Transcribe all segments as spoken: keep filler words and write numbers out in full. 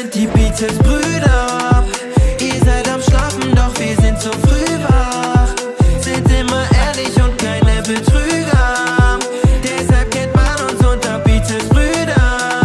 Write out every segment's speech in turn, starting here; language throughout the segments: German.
sind die Bizepsbrüder. Ihr seid am Schlafen, doch wir sind so früh wach. Sind immer ehrlich und keine Betrüger. Deshalb kennt man uns unter Bizepsbrüder.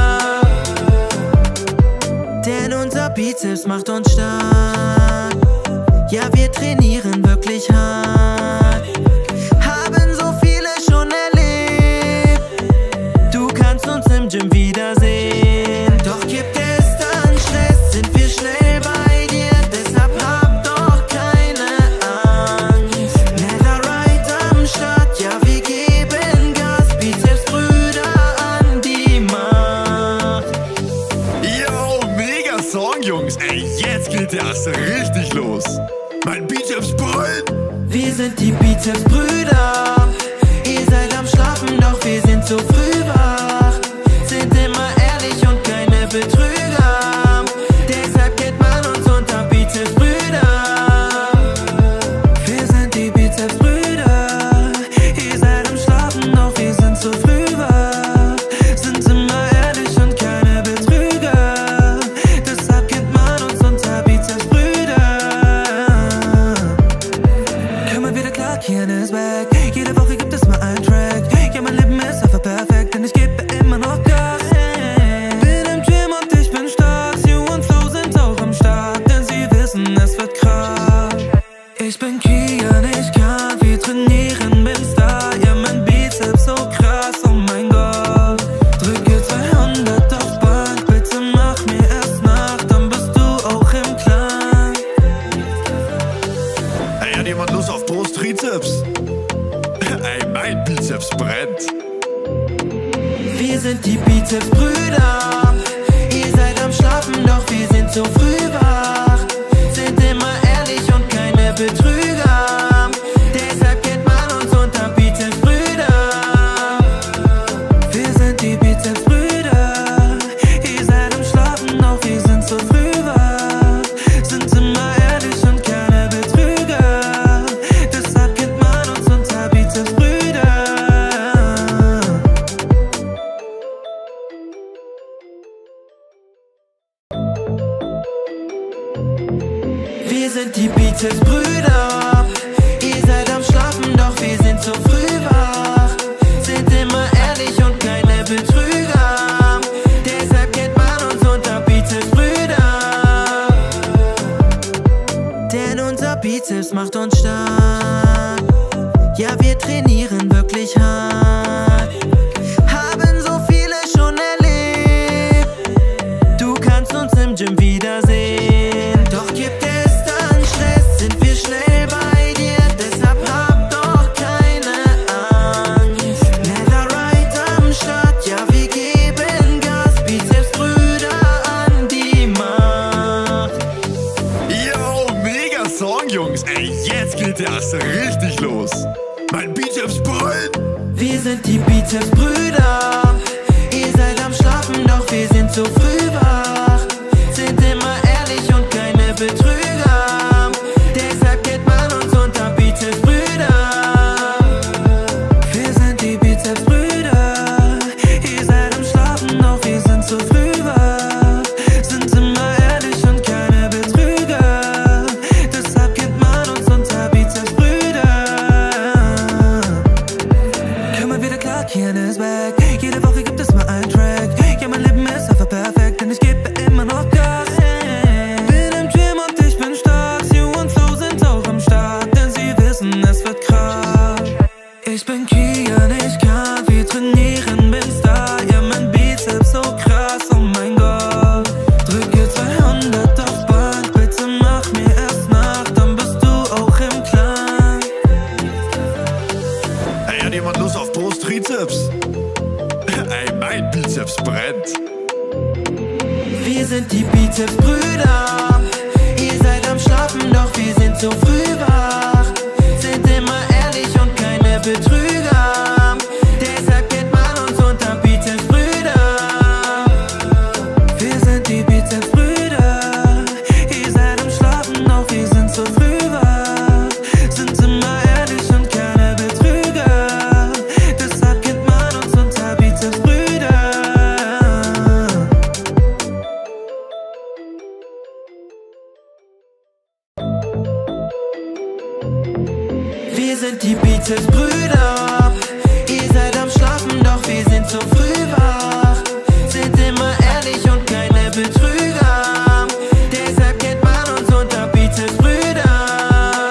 Denn unser Bizeps macht uns stark. Ja, wir trainieren wirklich hart. Haben so viele schon erlebt. Du kannst uns im Gym wiedersehen. Doch gibt es dann Stress, sind wir schnell bei dir. Deshalb hab doch keine Angst. Netherite am Start, ja wir geben Gas. Bizepsbrüder an die Macht. Yo, mega Song, Jungs. Ey, jetzt geht erst richtig los. Mein Bizeps brüllt. Wir sind die Bizepsbrüder. Ihr seid am Schlafen, doch wir sind so früh wach. Sind immer ehrlich und keine Betrüger. Deshalb kennt man uns unter Bizepsbrüder. Wir sind die Bizepsbrüder. Ihr seid am Schlafen, doch wir sind so früh wach. Sind immer ehrlich und keine Betrüger. Deshalb kennt man uns unter Bizepsbrüder. Hier ist weg. Jede Woche gibt es mal einen Track. Ja, mein Leben ist einfach perfekt, denn ich gebe immer noch Gas. Bin im Gym und ich bin stark. Sue und Flo sind auch am Start, denn sie wissen, es wird krass. Ich bin Kian, ich kann viel trainieren, bin Star. Ja, mein Bizeps so krass, oh mein Gott. Drücke zweihundert auf Bank, bitte mach mir erst nach, dann bist du auch im Clan. Ey, hat jemand Lust auf Brust, Trizeps? Ey, mein Bizeps brennt. Wir sind die Bizepsbrüder. Ihr seid am Schlafen, doch wir sind so früh wach. Sind immer ehrlich und keine Betrüger. Deshalb kennt man uns unter Bizepsbrüder. Wir sind die Bizepsbrüder. Ihr seid am Schlafen, doch wir sind so früh wach. Sind immer ehrlich und keine Betrüger. Deshalb kennt man uns unter Bizepsbrüder. Wir sind die Bizepsbrüder. Ihr seid am Schlafen, doch wir sind so früh wach. Sind immer ehrlich und keine Betrüger. Deshalb kennt man uns unter Bizepsbrüder. Denn unser Bizeps macht uns stark. Ja, wir trainieren wirklich hart. Haben so viele schon erlebt. Du kannst uns im Gym wiedersehen. Doch gibt es dann Stress, sind wir schnell bei dir. Deshalb hab doch keine Angst. Netherite am Start, ja wir geben Gas. Bizepsbrüder an die Macht. Yo, mega Song, Jungs. Ey, jetzt geht erst richtig los. Mein Bizeps brüllt. Wir sind die Bizepsbrüder. Ihr seid am Schlafen, doch wir sind so früh wach. Sind immer ehrlich und keine Betrüger. Deshalb kennt man uns unter Bizepsbrüder. Wir sind die Bizepsbrüder. Ihr seid am Schlafen, doch wir sind so früh wach. Sind immer ehrlich und keine Betrüger. Deshalb kennt man uns unter Bizepsbrüder. Immer wieder klar, Kian ist weg. Jede Woche gibt es mal einen Track. Ja, mein Leben ist einfach perfekt, denn ich gebe immer noch Gas. Bin im Gym und ich bin stark. Sue und Flo sind auch am Start, denn sie wissen, es wird krass. Ich bin Kian, ich kann viel trainieren, bin Star. Ja, mein Bizeps so krass, oh mein Gott. Drücke zweihundert auf Bank, bitte mach mir erst nach, dann bist du auch im Clan. Ey, hat jemand Lust auf Brust, Trizeps? Ey, mein Bizeps brennt. Wir sind die Bizepsbrüder. Ihr seid am Schlafen, doch wir sind so früh wach. Sind immer ehrlich und keine Betrüger. Deshalb kennt man uns unter Bizepsbrüder. Wir sind die Bizepsbrüder. Ihr seid am Schlafen, doch wir sind so früh wach. Sind immer ehrlich und keine Betrüger. Deshalb kennt man uns unter Bizepsbrüder. sind die Bizeps-Brüder. Ihr seid am Schlafen, doch wir sind zu früh wach. Sind immer ehrlich und keine Betrüger. Deshalb kennt man uns unter Bizeps-Brüder.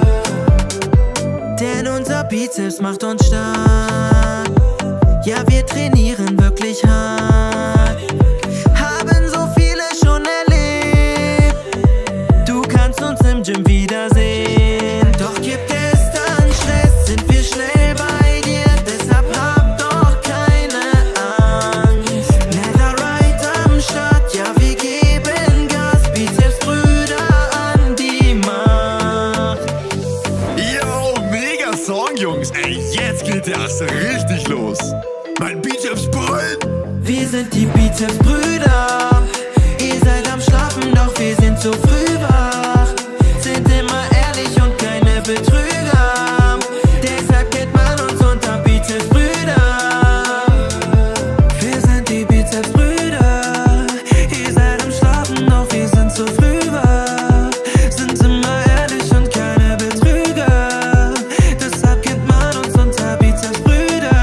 Denn unser Bizeps macht uns stark. Ja, wir trainieren wirklich hart. Haben so viele schon erlebt. Du kannst uns im Gym wiedersehen. Doch gibt es dann Stress, sind wir schnell bei dir. Deshalb hab doch keine Angst. Netherite am Start, ja wir geben Gas. Bizeps-Brüder an die Macht. Yo, mega Song, Jungs. Ey, jetzt geht das richtig los. Mein Bizeps brüllt. Wir sind die Bizeps-Brüder. Ihr seid am Schlafen, doch wir sind zu früh wach. Sind immer ehrlich und keine Betrüger. Deshalb kennt man uns unter Bizeps-Brüder. Wir sind die Bizeps-Brüder. Ihr seid am Schlafen, doch wir sind zu früh wach. Sind immer ehrlich und keine Betrüger. Deshalb kennt man uns unter Bizeps-Brüder.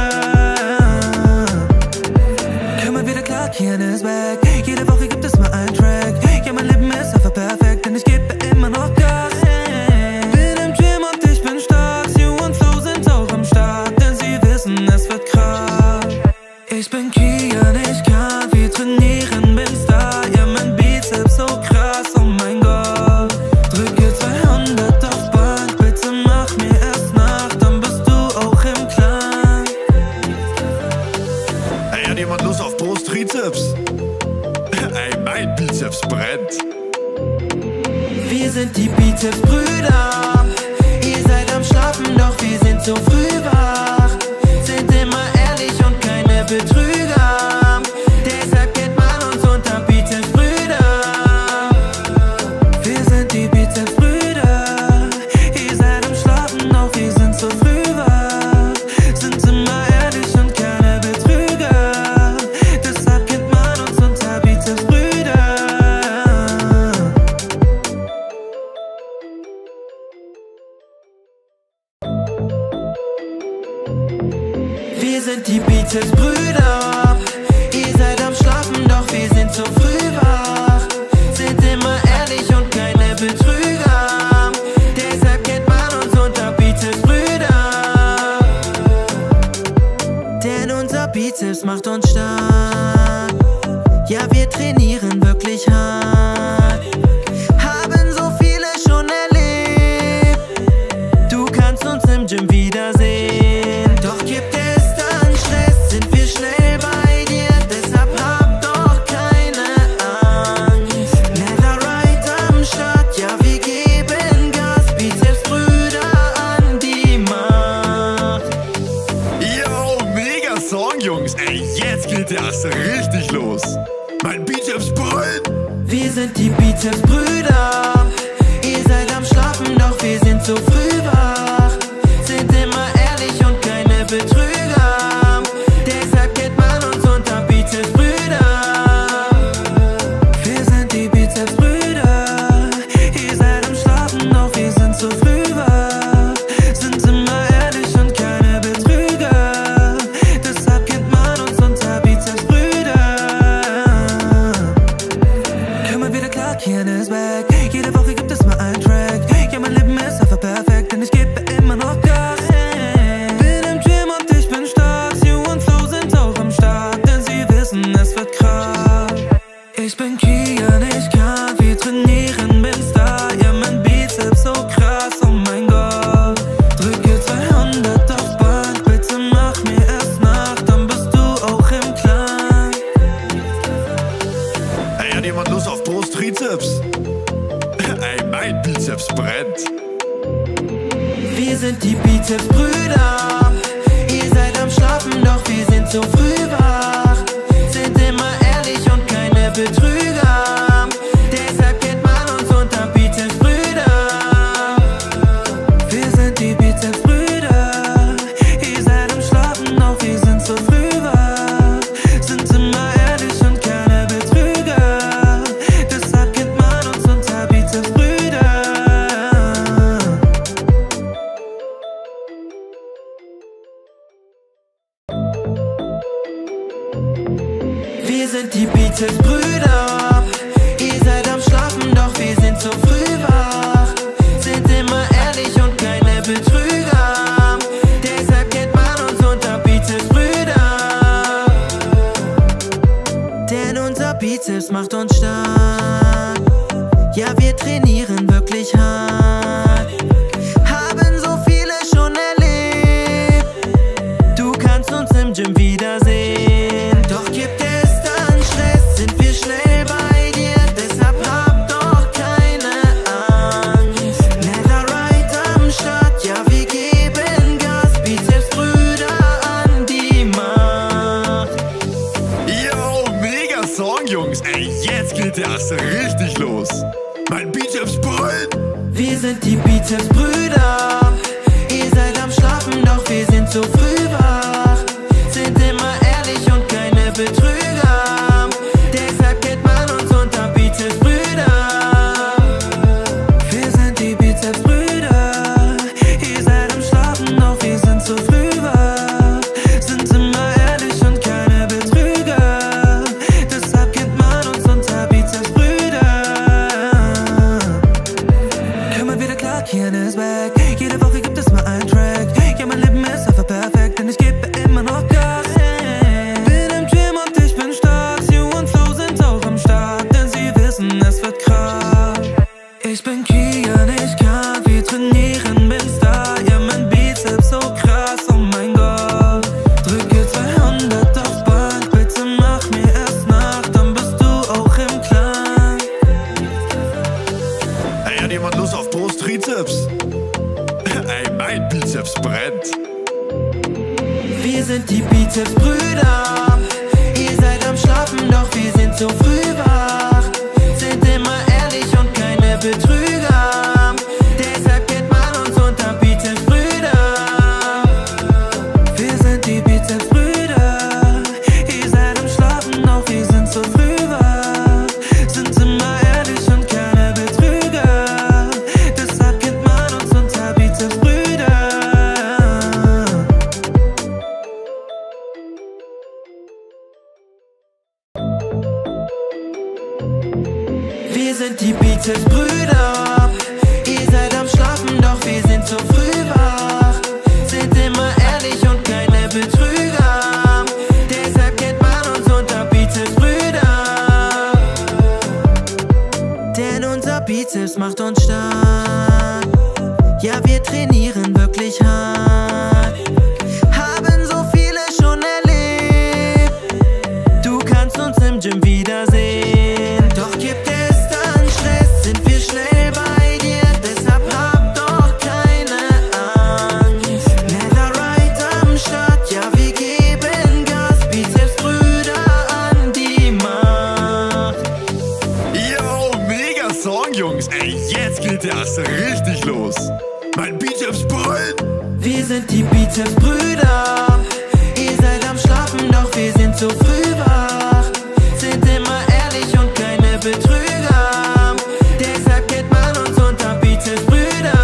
Komm mal wieder klar, Kian ist weg. Jede Woche gibt es mal einen Track. Ja, mein Leben ist einfach perfekt, denn ich gebe immer noch Gas. Bin im Gym und ich bin stark. Sue und Flo sind auch am Start, denn sie wissen, es wird krass. Ich bin Kian, ich kann viel trainieren, bin Star. Ja, mein Bizeps so krass, oh mein Gott. Drücke zweihundert auf Bank, bitte mach mir erst nach, dann bist du auch im Clan. Ey, hat jemand Lust auf Brust, Trizeps? Ey, mein Bizeps brennt. Wir sind die Bizeps-Brüder. Ihr seid am Schlafen, doch wir sind zu früh wach. Sind immer ehrlich und keine Betrüger. Deshalb kennt man uns unter Bizeps-Brüder. Wir sind die Bizeps-Brüder. Ihr seid am Schlafen, doch wir sind zu früh wach. Sind immer ehrlich und keine Betrüger. Deshalb kennt man uns unter Bizeps-Brüder. Wir sind die Bizeps-Brüder. Ihr seid am Schlafen, doch wir sind zu früh wach. Sind immer ehrlich und keine Betrüger. Deshalb kennt man uns unter Bizeps-Brüder. Denn unser Bizeps macht uns stark. Ja, wir trainieren wirklich hart. Haben so viele schon erlebt. Du kannst uns im Gym wiedersehen. Doch gibt es dann Stress, sind wir schnell bei dir. Deshalb hab doch keine Angst. Netherite am Start, ja wir geben Gas. Bizeps-Brüder an die Macht. Yo, mega Song, Jungs. Ey, jetzt geht das richtig los. Mein Bizeps brüllt. Wir sind die Bizeps-Brüder. Ihr seid am Schlafen, doch wir sind zu früh wach. Sind immer ehrlich und keine Betrüger. Deshalb kennt man uns unter Bizeps-Brüder. Wir sind die Bizeps-Brüder. Ihr seid am Schlafen, doch wir sind zu früh wach. Sind immer ehrlich und keine Betrüger. Deshalb kennt man uns unter Bizeps-Brüder. Komm mal wieder klar, Kian ist weg. Jede Woche gibt es mal einen Track. Ja, mein Leben ist einfach perfekt, denn ich gebe immer noch Gas. Bin im Gym und ich bin stark. Sue und Flo sind auch am Start, denn sie wissen, es wird krass. Ich bin Kian, ich kann viel trainieren, bin Star. Ja, mein Bizeps so krass, oh mein Gott. Drücke zweihundert auf Bank, bitte mach mir erst nach, dann bist du auch im Clan. Ey, hat jemand Lust auf Brust, Trizeps? Ey, mein Bizeps brennt. Wir sind die Bizeps-Brüder. Ihr seid am Schlafen, doch wir sind zu früh wach. Sind immer ehrlich und keine Betrüger. Deshalb kennt man uns unter Bizeps-Brüder. Wir sind die Bizeps-Brüder. Ihr seid am Schlafen, doch wir sind zu früh wach. Sind immer ehrlich und keine Betrüger. Deshalb kennt man uns unter Bizeps-Brüder. Wir sind die Bizepsbrüder. Ihr seid am Schlafen, doch wir sind so früh wach. Sind immer ehrlich und keine Betrüger. Deshalb kennt man uns unter Bizepsbrüder. Denn unser Bizeps macht uns stark. Ja, wir trainieren wirklich hart. Haben so viele schon erlebt. Du kannst uns im Gym wiedersehen. Doch gibt es dann Stress, sind wir schnell bei dir. Deshalb hab doch keine Angst. Netherite am Start, ja wir geben Gas. Bizepsbrüder an die Macht. Yo, mega Song, Jungs. Ey, jetzt geht erst richtig los. Mein Bizeps brüllt. Wir sind die Bizepsbrüder. Ihr seid am Schlafen, doch wir sind so früh wach. Sind immer ehrlich und keine Betrüger. Deshalb kennt man uns unter Bizepsbrüder. Wir sind die Bizepsbrüder. Ihr seid am Schlafen, doch wir sind so früh wach. Sind immer ehrlich und keine Betrüger. Deshalb kennt man uns unter Bizepsbrüder. Immer wieder klar, Kian ist back. Jede Woche gibt es mal einen Track. Ja, mein Leben ist einfach perfekt, denn ich gebe immer noch Gas. Bin im Gym und ich bin stark. Sue und Flo sind auch am Start, denn sie wissen, es wird krass. Ich bin Kian, ich kann viel trainieren, bin Star. Ja, mein Bizeps so krass, oh mein Gott. Drücke zweihundert auf Bank, bitte mach mir erst nach, dann bist du auch im Clan. Ey, hat jemand Lust auf Brust-Trizeps? Ey, mein Bizeps brennt. Wir sind die Bizepsbrüder. Ihr seid am Schlafen, doch wir sind so früh wach. Sind immer ehrlich und keine Betrüger. Deshalb kennt man uns unter Bizepsbrüder. Wir sind die Bizepsbrüder. Ihr seid am Schlafen, doch wir sind so früh wach. Sind immer ehrlich und keine Betrüger. Deshalb kennt man uns unter Bizepsbrüder. Wir sind die Bizepsbrüder. Ihr seid am Schlafen, doch wir sind so früh wach. Sind immer ehrlich und keine Betrüger. Deshalb kennt man uns unter Bizepsbrüder. Denn unser Bizeps macht uns stark. Ja, wir trainieren wirklich hart. Haben so viele schon erlebt. Du kannst uns im Gym wiedersehen. Doch gibt es dann Stress, sind wir schnell bei dir. Deshalb hab doch keine Angst. Netherite am Start, ja wir geben Gas. Bizepsbrüder an die Macht. Yo, mega Song, Jungs. Ey, jetzt geht erst richtig los. Mein Bizeps brüllt. Wir sind die Bizepsbrüder. Ihr seid am Schlafen, doch wir sind so früh wach. Sind immer ehrlich und keine Betrüger. Deshalb kennt man uns unter Bizepsbrüder.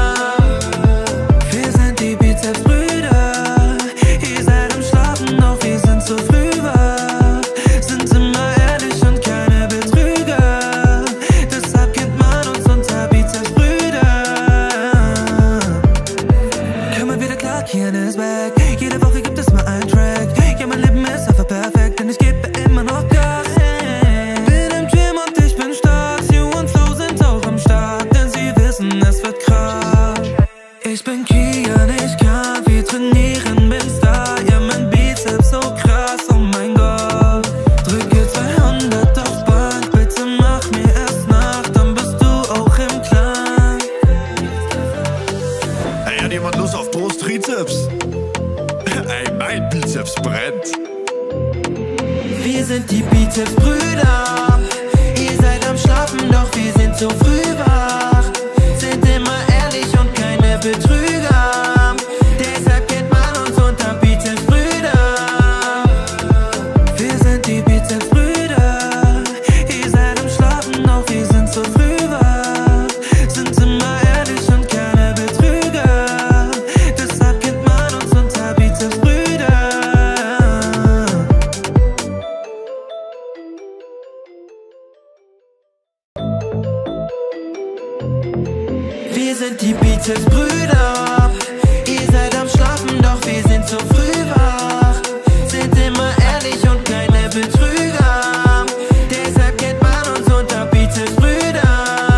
Wir sind die Bizepsbrüder. Ihr seid am Schlafen, doch wir sind so früh wach. Sind immer ehrlich und keine Betrüger. Deshalb kennt man uns unter Bizepsbrüder. Immer wieder klar, Kian ist back. Jede Woche gibt es mal einen Track. Ja, mein Leben ist einfach perfekt, denn ich gebe immer noch Gas. Bin im Gym und ich bin stark. Sue und Flo sind auch am Start, denn sie wissen, es wird krass. Ich bin Kian, ich kann viel trainieren, bin Star. Ja, mein Bizeps so krass, oh mein Gott. Drücke zweihundert auf Bank, bitte mach mir erst nach, dann bist du auch im Clan. Ey, hat jemand Lust auf Brust-Trizeps? Ey, mein Bizeps brennt. Wir sind die Bizepsbrüder. Ihr seid am Schlafen, doch wir sind so früh wach. Sind immer ehrlich und keine Betrüger. Deshalb kennt man uns unter Bizepsbrüder. Wir sind die Bizepsbrüder. Ihr seid am Schlafen, doch wir sind so früh wach. Sind immer ehrlich und keine Betrüger. Deshalb kennt man uns unter Bizepsbrüder. Bizepsbrüder. Ihr seid am Schlafen, doch wir sind so früh wach. Sind immer ehrlich und keine Betrüger. Deshalb kennt man uns unter Bizepsbrüder.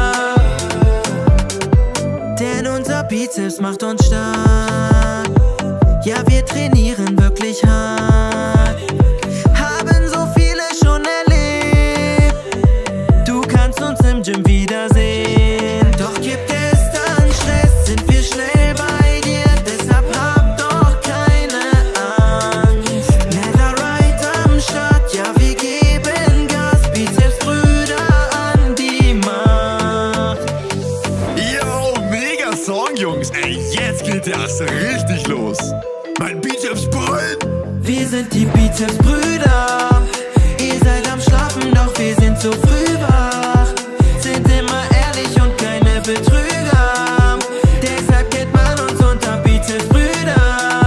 Denn unser Bizeps macht uns stark. Ja, wir trainieren wirklich hart. Haben so viele schon erlebt. Du kannst uns im Gym wiedersehen. Doch gibt es dann Stress, sind wir schnell bei dir. Deshalb hab doch keine Angst. Netherite am Start, ja, wir geben Gas. Bizepsbrüder an die Macht. Yo, mega Song, Jungs. Ey, jetzt geht erst richtig los. Mein Bizeps brennt. Wir sind die Bizepsbrüder. Ihr seid am Schlafen, doch wir sind so früh wach. Sind immer ehrlich und keine Betrüger. Deshalb kennt man uns unter Bizepsbrüder.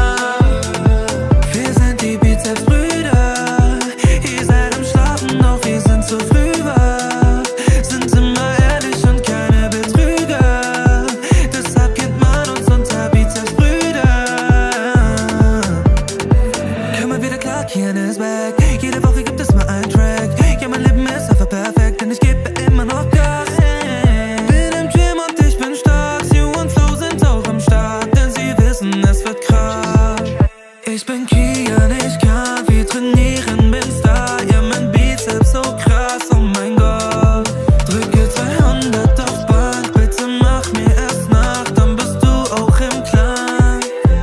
Wir sind die Bizepsbrüder. Ihr seid am Schlafen, doch wir sind so früh wach. Sind immer ehrlich und keine Betrüger. Deshalb kennt man uns unter Bizepsbrüder. Immer wieder klar, Kian ist back. Jede Woche gibt es mal einen Track. Ja, mein Leben ist einfach perfekt, denn ich gebe immer noch Gas. Bin im Gym und ich bin stark. Sie und Flo sind auch am Start, denn sie wissen, es wird krass. Ich bin Kian, ich kann viel trainieren, bin Star. Ja, mein Bizeps so krass, oh mein Gott. Drücke zweihundert auf Bank, bitte mach mir erst nach, dann bist du auch im Clan.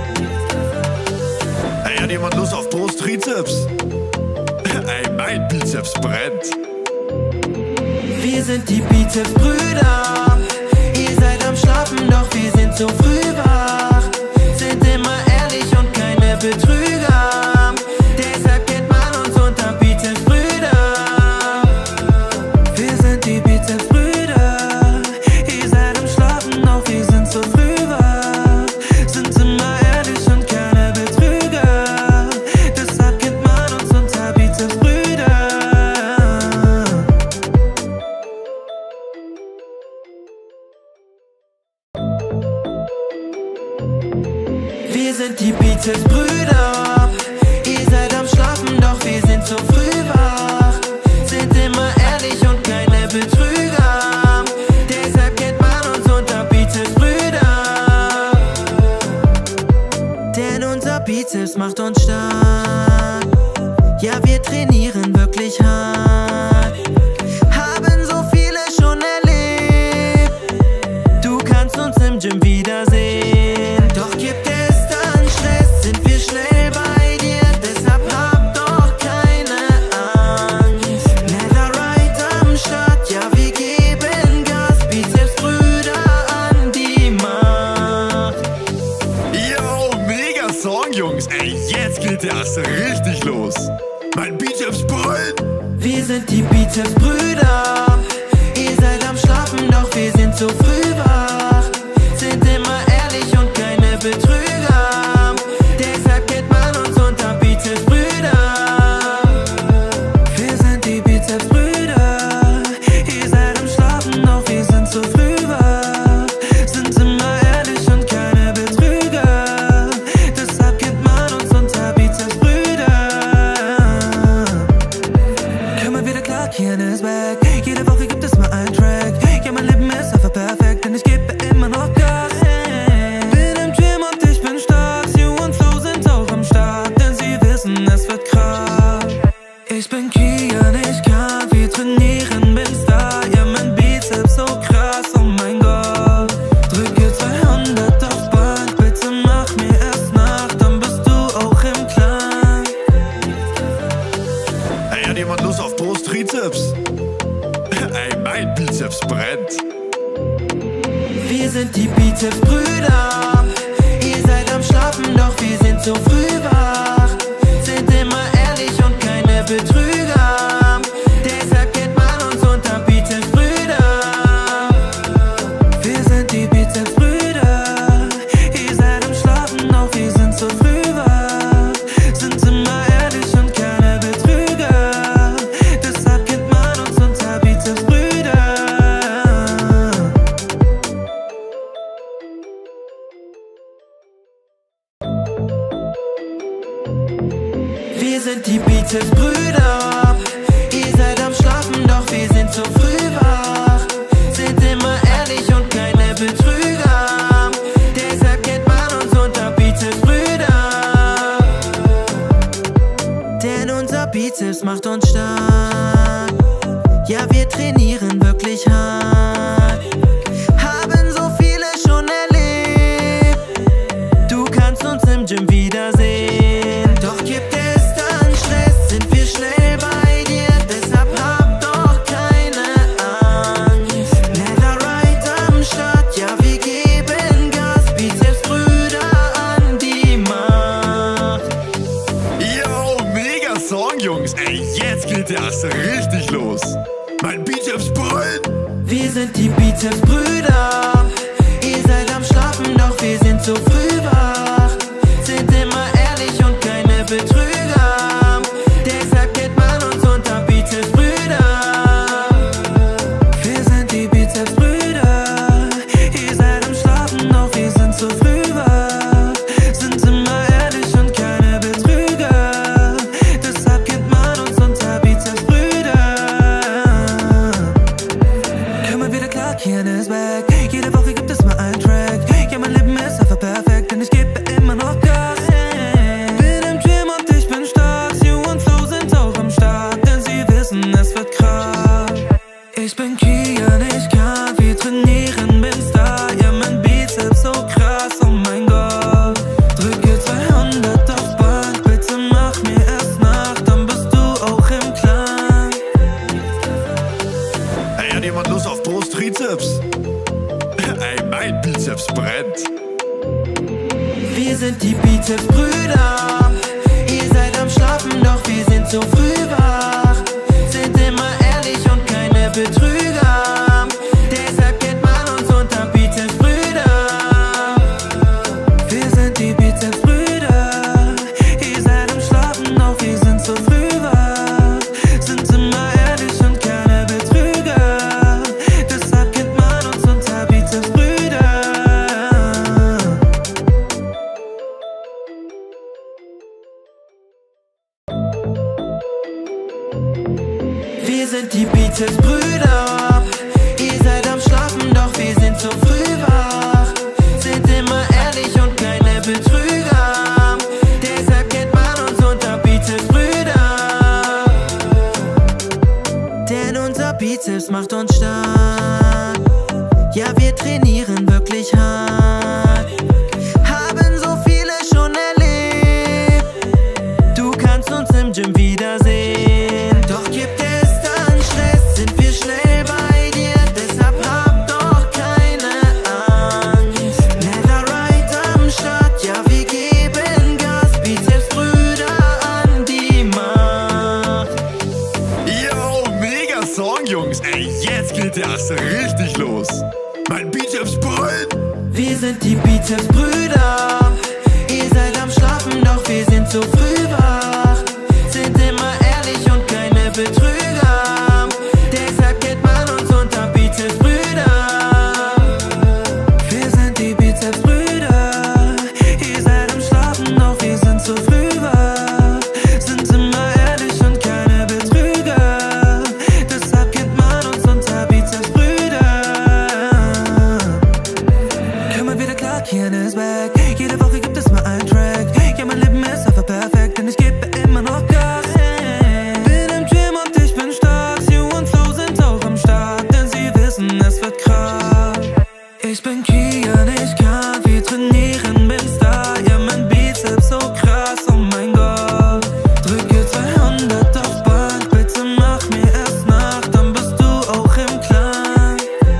Ey, hat jemand Lust auf Brust-Trizeps? Ey, mein Bizeps brennt. Wir sind die Bizepsbrüder. Ihr seid am Schlafen, doch wir sind so früh wach. Sind immer ehrlich und keine Betrüger. Deshalb kennt man uns unter Bizepsbrüder. Wir sind die Bizepsbrüder. Ihr seid am Schlafen, doch wir sind so früh wach. Sind immer ehrlich und keine Betrüger. Deshalb kennt man uns unter Bizepsbrüder. Wir sind die Bizepsbrüder. Ihr seid am Schlafen, doch wir sind so früh wach. Sind immer ehrlich und keine Betrüger. Deshalb kennt man uns unter Bizepsbrüder. Denn unser Bizeps macht uns stark. Ja, wir trainieren wirklich hart. Haben so viele schon erlebt. Du kannst uns im Gym wiedersehen. Doch gibt es dann Stress, sind wir schnell bei dir. Deshalb hab doch keine Angst. Netherite am Start, ja, wir geben Gas. Bizepsbrüder an die Macht. Yo, mega Song, Jungs. Ey, jetzt geht erst richtig los. Mein Bizeps brennt. Wir sind die Bizepsbrüder. Ihr seid am Schlafen, doch wir sind so früh wach. Sind immer ehrlich und keine Betrüger. Deshalb kennt man uns unter Bizepsbrüder. Wir sind die Bizepsbrüder. Ihr seid am Schlafen, doch wir sind so früh wach. Sind immer ehrlich und keine Betrüger. Deshalb kennt man uns unter Bizepsbrüder. Immer wieder klar, Kian ist back. Jede Woche gibt es mal einen Track. Ja, mein Leben ist einfach perfekt, denn ich gebe immer noch Gas. Bin im Gym und ich bin stark. Sie und Flo sind auch am Start, denn sie wissen, es wird krass. Ich bin Kian, ich kann viel trainieren, bin Star. Ja, mein Bizeps so krass, oh mein Gott. Drücke zweihundert auf Bank, bitte mach mir erst nach, dann bist du auch im Clan. Ey, hat jemand Lust auf Brust-Trizeps? Ey, mein Bizeps brennt. Wir sind die Bizepsbrüder. Ihr seid am Schlafen, doch wir sind so früh wach. Sind immer ehrlich und keine Betrüger. Deshalb kennt man uns unter Bizepsbrüder. Wir sind die Bizepsbrüder. Ihr seid am Schlafen, doch wir sind so früh wach. Sind immer ehrlich und keine Betrüger. Deshalb kennt man uns unter Bizepsbrüder. stark. Ja, wir trainieren wirklich hart. Haben so viele schon erlebt. Du kannst uns im Gym wiedersehen. Doch gibt es dann Stress, sind wir schnell bei dir. Deshalb hab doch keine Angst. Netherite am Start, ja, wir geben Gas. Bizepsbrüder an die Macht. Yo, mega Song, Jungs. Ey, jetzt geht der erste richtig los. Mein Bizeps brüllt. Wir sind die Bizepsbrüder. Ihr seid am Schlafen, doch wir sind so früh wach. Sind immer ehrlich und keine Betrüger. Deshalb kennt man uns unter Bizepsbrüder. Wir sind die Bizepsbrüder. Ihr seid am Schlafen, doch wir sind so früh wach. Sind immer ehrlich und keine Betrüger. Deshalb kennt man uns unter Bizepsbrüder. Komm mal wieder klar, Kian ist back. Jede Woche gibt es mal einen Track. Ja, mein Leben ist einfach perfekt, denn ich gebe immer noch Gas. Bin im Gym und ich bin stark. Stu und Flo sind auch am Start, denn sie wissen, es wird krass. Ich bin Kian, ich kann viel trainieren, bin Star. Ja, mein Bizeps so krass, oh mein Gott. Drücke zweihundert auf Bank, bitte mach mir erst nach, dann bist du auch im Klang. Ey, hat jemand Lust auf Brust, Trizeps? Ey, mein Bizeps brennt. Wir sind die Bizepsbrüder. Ihr seid am Schlafen, doch wir sind so früh wach. Sind immer ehrlich und keine Betrüger. Deshalb kennt man uns unter Bizepsbrüder. Wir sind die Bizepsbrüder. Ihr seid am Schlafen, doch wir sind so früh wach. Sind immer ehrlich und keine Betrüger. Deshalb kennt man uns unter Bizepsbrüder. Wir sind die Bizepsbrüder. Ihr seid am Schlafen, doch wir sind so früh wach. Sind immer ehrlich und keine Betrüger. Deshalb kennt man uns unter Bizepsbrüder. Denn unser Bizeps macht uns stark. Ja, wir trainieren wirklich hart. Haben so viele schon erlebt. Du kannst uns im Gym wiedersehen. Doch gibt es dann Stress, sind wir schnell bei dir. Deshalb hab doch keine Angst. Netherite am Start, ja, wir geben Gas. Bizepsbrüder an die Macht. Yo, mega Song, Jungs. Ey, jetzt geht der erste richtig los. Mein Bizeps brüllt. Wir sind die Bizepsbrüder. Ihr seid am Schlafen, doch wir sind so früh wach. Sind immer ehrlich und keine Betrüger. Deshalb kennt man uns unter Bizepsbrüder. Wir sind die Bizepsbrüder. Ihr seid am Schlafen, doch wir sind so früh wach. Sind immer ehrlich und keine Betrüger. Deshalb kennt man uns unter Bizepsbrüder. Komm mal wieder klar, Kian ist back. Jede Woche gibt es mal einen Track. Ja, mein Leben ist einfach perfekt, denn ich gebe immer noch Gas. Bin im Gym und ich bin stark. Stu und Flo sind auch am Start, denn sie wissen, es wird krass. Ich bin Kian, ich kann viel trainieren, bin Star. Ja, mein Bizeps so krass, oh mein Gott. Drücke zweihundert auf Bank, bitte mach mir erst nach, dann bist du auch im Klang.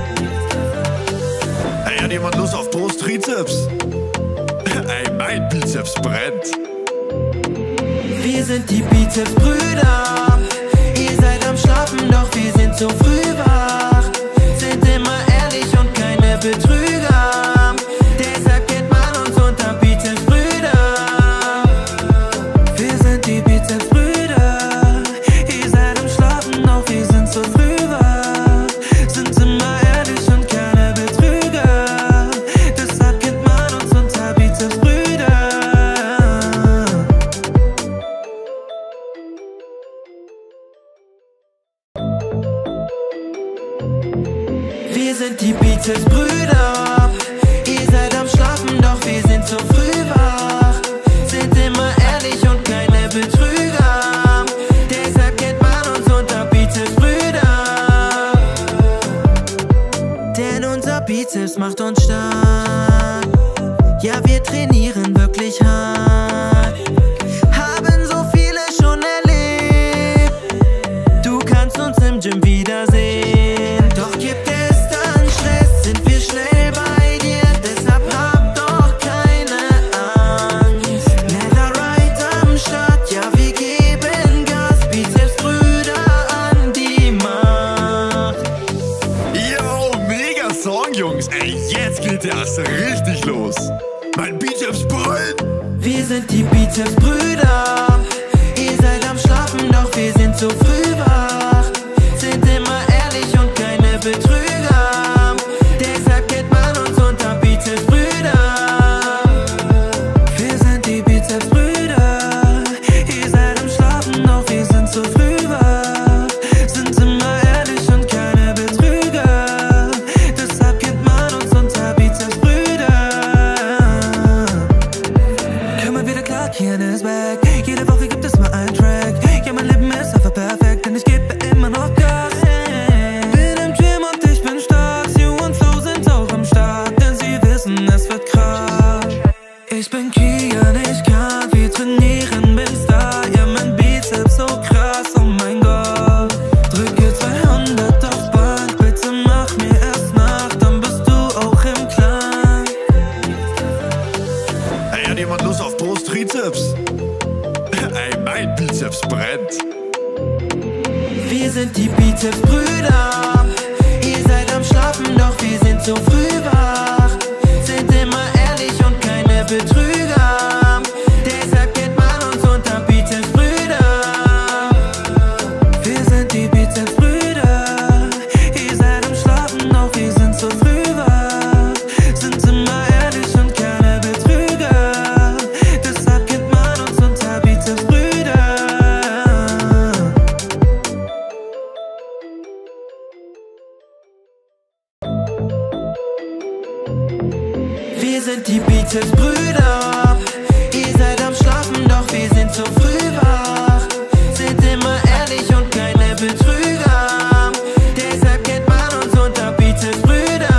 Ey, hat jemand Lust auf Brust, Trizeps? Ey, mein Bizeps brennt. Wir sind die Bizepsbrüder. Ihr seid am Schlafen, doch wir sind so früh wach. Sind immer ehrlich und keine Betrüger. Deshalb kennt man uns unter Bizepsbrüder. Wir sind die Bizepsbrüder. Ihr seid am Schlafen, doch wir sind so früh wach. Sind immer ehrlich und keine Betrüger. Deshalb kennt man uns unter Bizepsbrüder. Wir sind die Bizepsbrüder. Ihr seid am Schlafen, doch wir sind so früh wach. Sind immer ehrlich und keine Betrüger. Deshalb kennt man uns trainieren wirklich hart, haben so viele schon erlebt. Du kannst uns im Gym wiedersehen, doch gibt es dann Stress, sind wir schnell bei dir, deshalb hab doch keine Angst. Netherite am Start, ja wir geben Gas, Bizepsbrüder an die Macht. Yo, mega Song, Jungs. Ey, jetzt geht erst richtig los. Mein Bizeps brüllt. Wir sind die Bizepsbrüder. Ihr seid am Schlafen, doch wir sind zu früh wach. Sind immer ehrlich und keine Betrüger. Deshalb kennt man uns unter Bizepsbrüder. Wir sind die Bizepsbrüder. Ihr seid am Schlafen, doch wir sind zu früh wach. Sind immer ehrlich und keine Betrüger. Deshalb kennt man uns unter Bizepsbrüder. Immer wieder klar, Kian ist back. Jede Woche gibt es mal einen Track. Ja, mein Leben ist einfach perfekt, denn ich gebe immer noch Gas. Bin im Gym und ich bin stark. Sue und Flo sind auch am Start, denn sie wissen, es wird krass. Ich bin Kian, ich kann viel trainieren, bin Star. Ja, mein Bizeps so krass, oh mein Gott. Drücke zweihundert auf Bank, bitte mach mir erst nach, dann bist du auch im Clan. Ey, hat jemand Lust auf Brust-Trizeps? Ey, mein Bizeps brennt. Wir sind die Bizepsbrüder. Ihr seid am Schlafen, doch wir sind zu früh wach. Sind immer ehrlich und keine Betrüger. Deshalb kennt man uns unter Bizepsbrüder. Wir sind die Bizepsbrüder. Ihr seid am Schlafen, doch wir sind zu früh wach. Sind immer ehrlich und keine Betrüger. Deshalb kennt man uns unter Bizepsbrüder. Wir sind die Bizepsbrüder. Ihr seid am Schlafen, doch wir sind zu früh wach. Sind immer ehrlich und keine Betrüger. Deshalb kennt man uns unter Bizepsbrüder.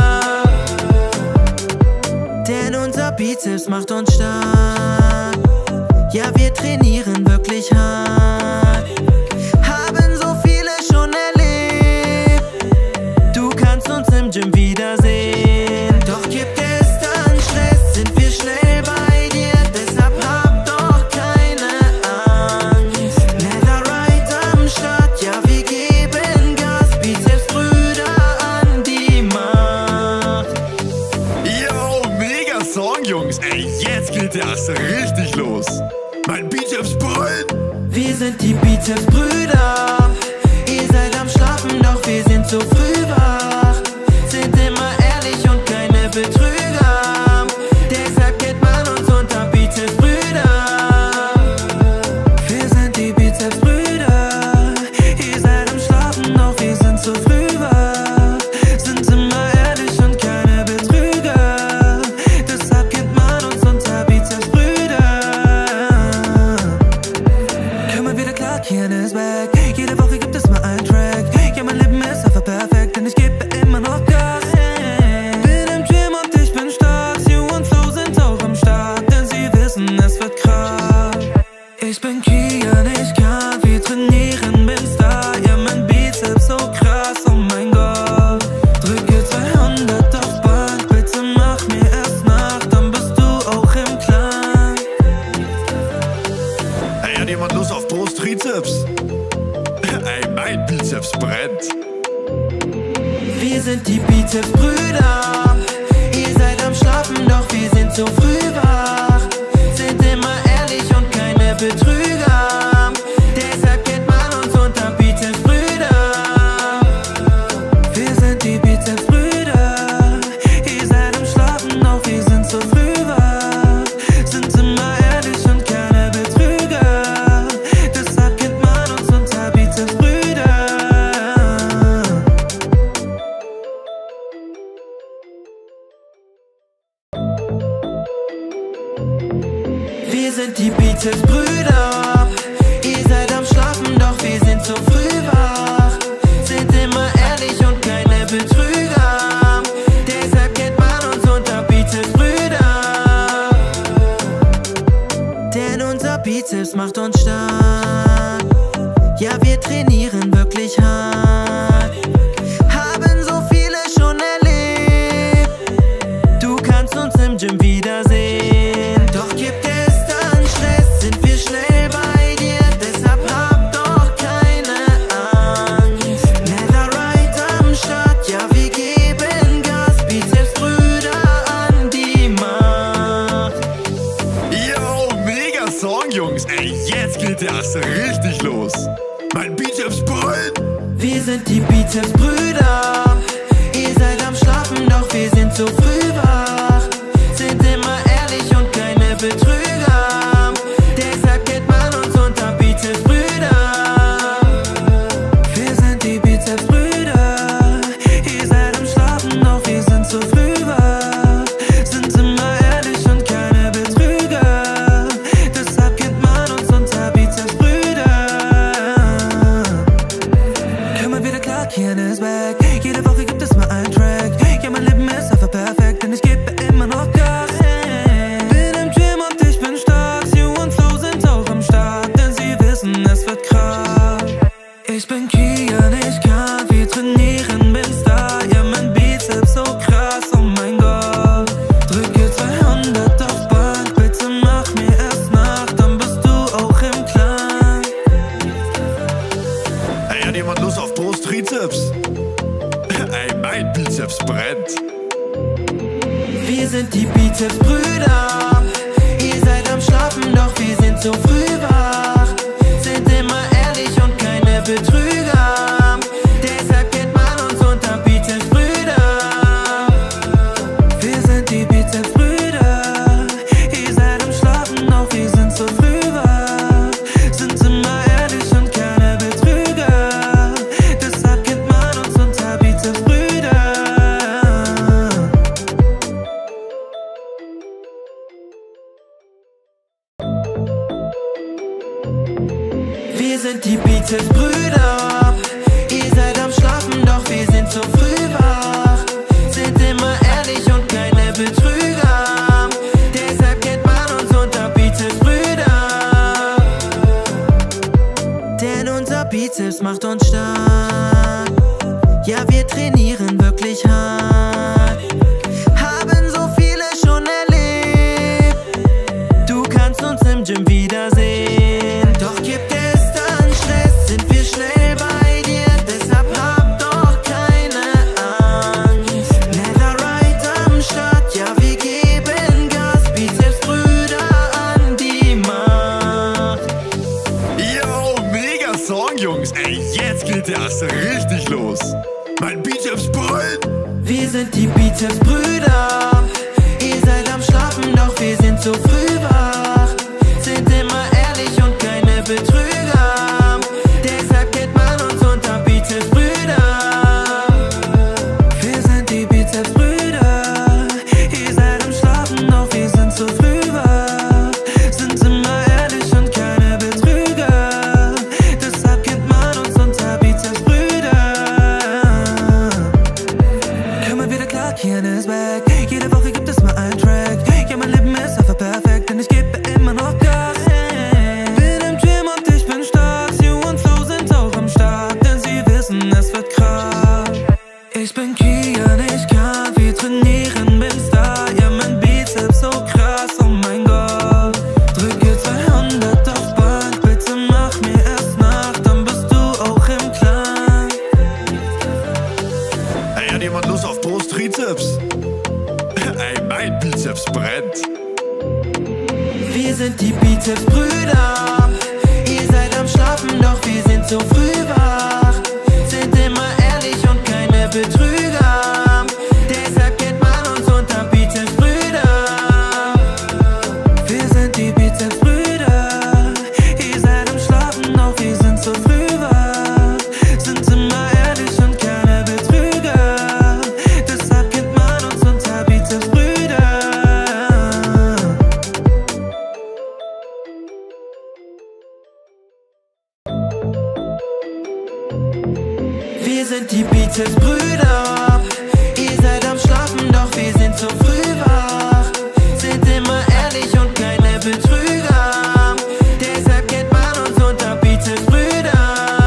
Denn unser Bizeps macht uns stark. Ja, wir trainieren wirklich hart. Haben so viele schon erlebt. Du kannst uns im Gym wiedersehen. Doch gibt es dann Stress, sind wir schnell bei dir, deshalb hab doch keine Angst. Netherite am Start, ja wir geben Gas, Bizepsbrüder an die Macht. Yo, mega Song, Jungs. Ey, jetzt geht erst richtig los. Mein Bizeps brüllt. Wir sind die Bizepsbrüder. Ihr seid am Schlafen, doch wir sind zu früh wach. Sind immer ehrlich und keine Betrüger. Deshalb kennt man uns unter Bizepsbrüder. Wir sind die Bizepsbrüder. Ihr seid am Schlafen, doch wir sind zu früh wach. Sind immer ehrlich und keine Betrüger. Deshalb kennt man uns unter Bizepsbrüder. Immer wieder klar, Kian ist back. Jede Woche gibt es mal einen Track. Ja, mein Leben ist einfach perfekt, denn ich gebe immer noch Gas. Bin im Gym und ich bin stark. Sue und Flo sind auch am Start, denn sie wissen, es wird krass. Ich bin Kian, ich kann viel trainieren, bin Star. Ja, mein Bizeps so krass, oh mein Gott. Drücke zweihundert auf Bank, bitte mach mir erst nach, dann bist du auch im Clan. Ey, hat jemand Lust auf Brust-Trizeps? Ey, mein Bizeps brennt. Wir sind die Bizepsbrüder. Ihr seid am Schlafen, doch wir sind zu früh wach. Sind immer ehrlich und keine Betrüger. Deshalb kennt man uns unter Bizepsbrüder. Wir sind die Bizepsbrüder. Ihr seid am Schlafen, doch wir sind zu früh wach. Sind immer ehrlich und keine Betrüger. Deshalb kennt man uns unter Bizepsbrüder. Wir sind die Bizepsbrüder. Wir sind die Bizepsbrüder. Ihr seid am Schlafen, doch wir sind so früh wach. Sind immer ehrlich und keine Betrüger. Deshalb kennt man uns unter Bizepsbrüder. Wir sind die Bizepsbrüder. Ihr seid am Schlafen, doch wir sind so früh wach. Sind immer ehrlich und keine Betrüger. Deshalb kennt man uns unter Bizepsbrüder. Komm mal wieder klar, Kian ist back. Jede Woche gibt es mal einen Track. Ja, mein Leben ist einfach perfekt, denn ich gebe immer noch Gas. Bin im Gym und ich bin stark. Sue und Flo sind auch am Start, denn sie wissen, es wird krass. Ich bin Kian, ich kann viel trainieren, bin Star. Ja, mein Bizeps so krass, oh mein Gott. Drücke zweihundert auf Bank, bitte mach mir erst nach, dann bist du auch im Clan. Hey, hat jemand Lust auf Brust-Trizeps? Ey, mein Bizeps brennt. Wir sind die Bizepsbrüder. Ihr seid am Schlafen, doch wir sind so früh wach. Sind immer ehrlich und keine Betrüger. Deshalb kennt man uns unter Bizepsbrüder. Wir sind die Bizepsbrüder. Ihr seid am Schlafen, doch wir sind so früh wach. Sind immer ehrlich und keine Betrüger. Deshalb kennt man uns unter Bizepsbrüder. Wir sind die Bizepsbrüder. Ihr seid am Schlafen, doch wir sind so früh wach. Sind immer ehrlich und keine Betrüger. Deshalb kennt man uns unter Bizepsbrüder. Denn unser Bizeps macht uns stark. Ja, wir trainieren wirklich hart. Haben so viele schon erlebt. Du kannst uns im Gym wiedersehen. Doch gibt es dann Stress, sind wir schnell bei dir. Deshalb hab doch keine Angst. Netherite am Start, ja, wir geben Gas. Bizepsbrüder an die Macht. Yo, mega Song, Jungs. Ey, jetzt geht erst richtig los. Mein Bizeps brennt. Wir sind die Bizepsbrüder. Ihr seid am Schlafen, doch wir sind so früh wach. Sind immer ehrlich und keine Betrüger. Deshalb kennt man uns unter Bizepsbrüder. Wir sind die Bizepsbrüder. Ihr seid am Schlafen, doch wir sind so früh wach. Sind immer ehrlich und keine Betrüger. Deshalb kennt man uns unter Bizepsbrüder. Komm mal wieder klar, Kian ist back. Jede Woche gibt es mal einen Track. Ja, mein Leben ist einfach perfekt, denn ich gebe immer noch Gas. Bin im Gym und ich bin stark. Sue und Flo sind auch am Start, denn sie wissen, es wird krass. Ich bin Kian, ich kann viel trainieren, bin Star. Ja, mein Bizeps so krass, oh mein Gott. Drücke zweihundert auf Bank, bitte mach mir erst nach, dann bist du auch im Clan. Hey, hat jemand Lust auf Brust-Trizeps? Ey, mein Bizeps brennt. Wir sind die Bizepsbrüder. Ihr seid am Schlafen, doch wir sind so früh wach. Sind immer ehrlich und keine Betrüger. Deshalb kennt man uns unter Bizepsbrüder. Wir sind die Bizepsbrüder. Ihr seid am Schlafen, doch wir sind so früh wach. Sind immer ehrlich und keine Betrüger. Deshalb kennt man uns unter Bizepsbrüder. Wir sind die Bizepsbrüder. Ihr seid am Schlafen, doch wir sind so früh wach. Sind immer ehrlich und keine Betrüger. Deshalb kennt man uns unter Bizepsbrüder.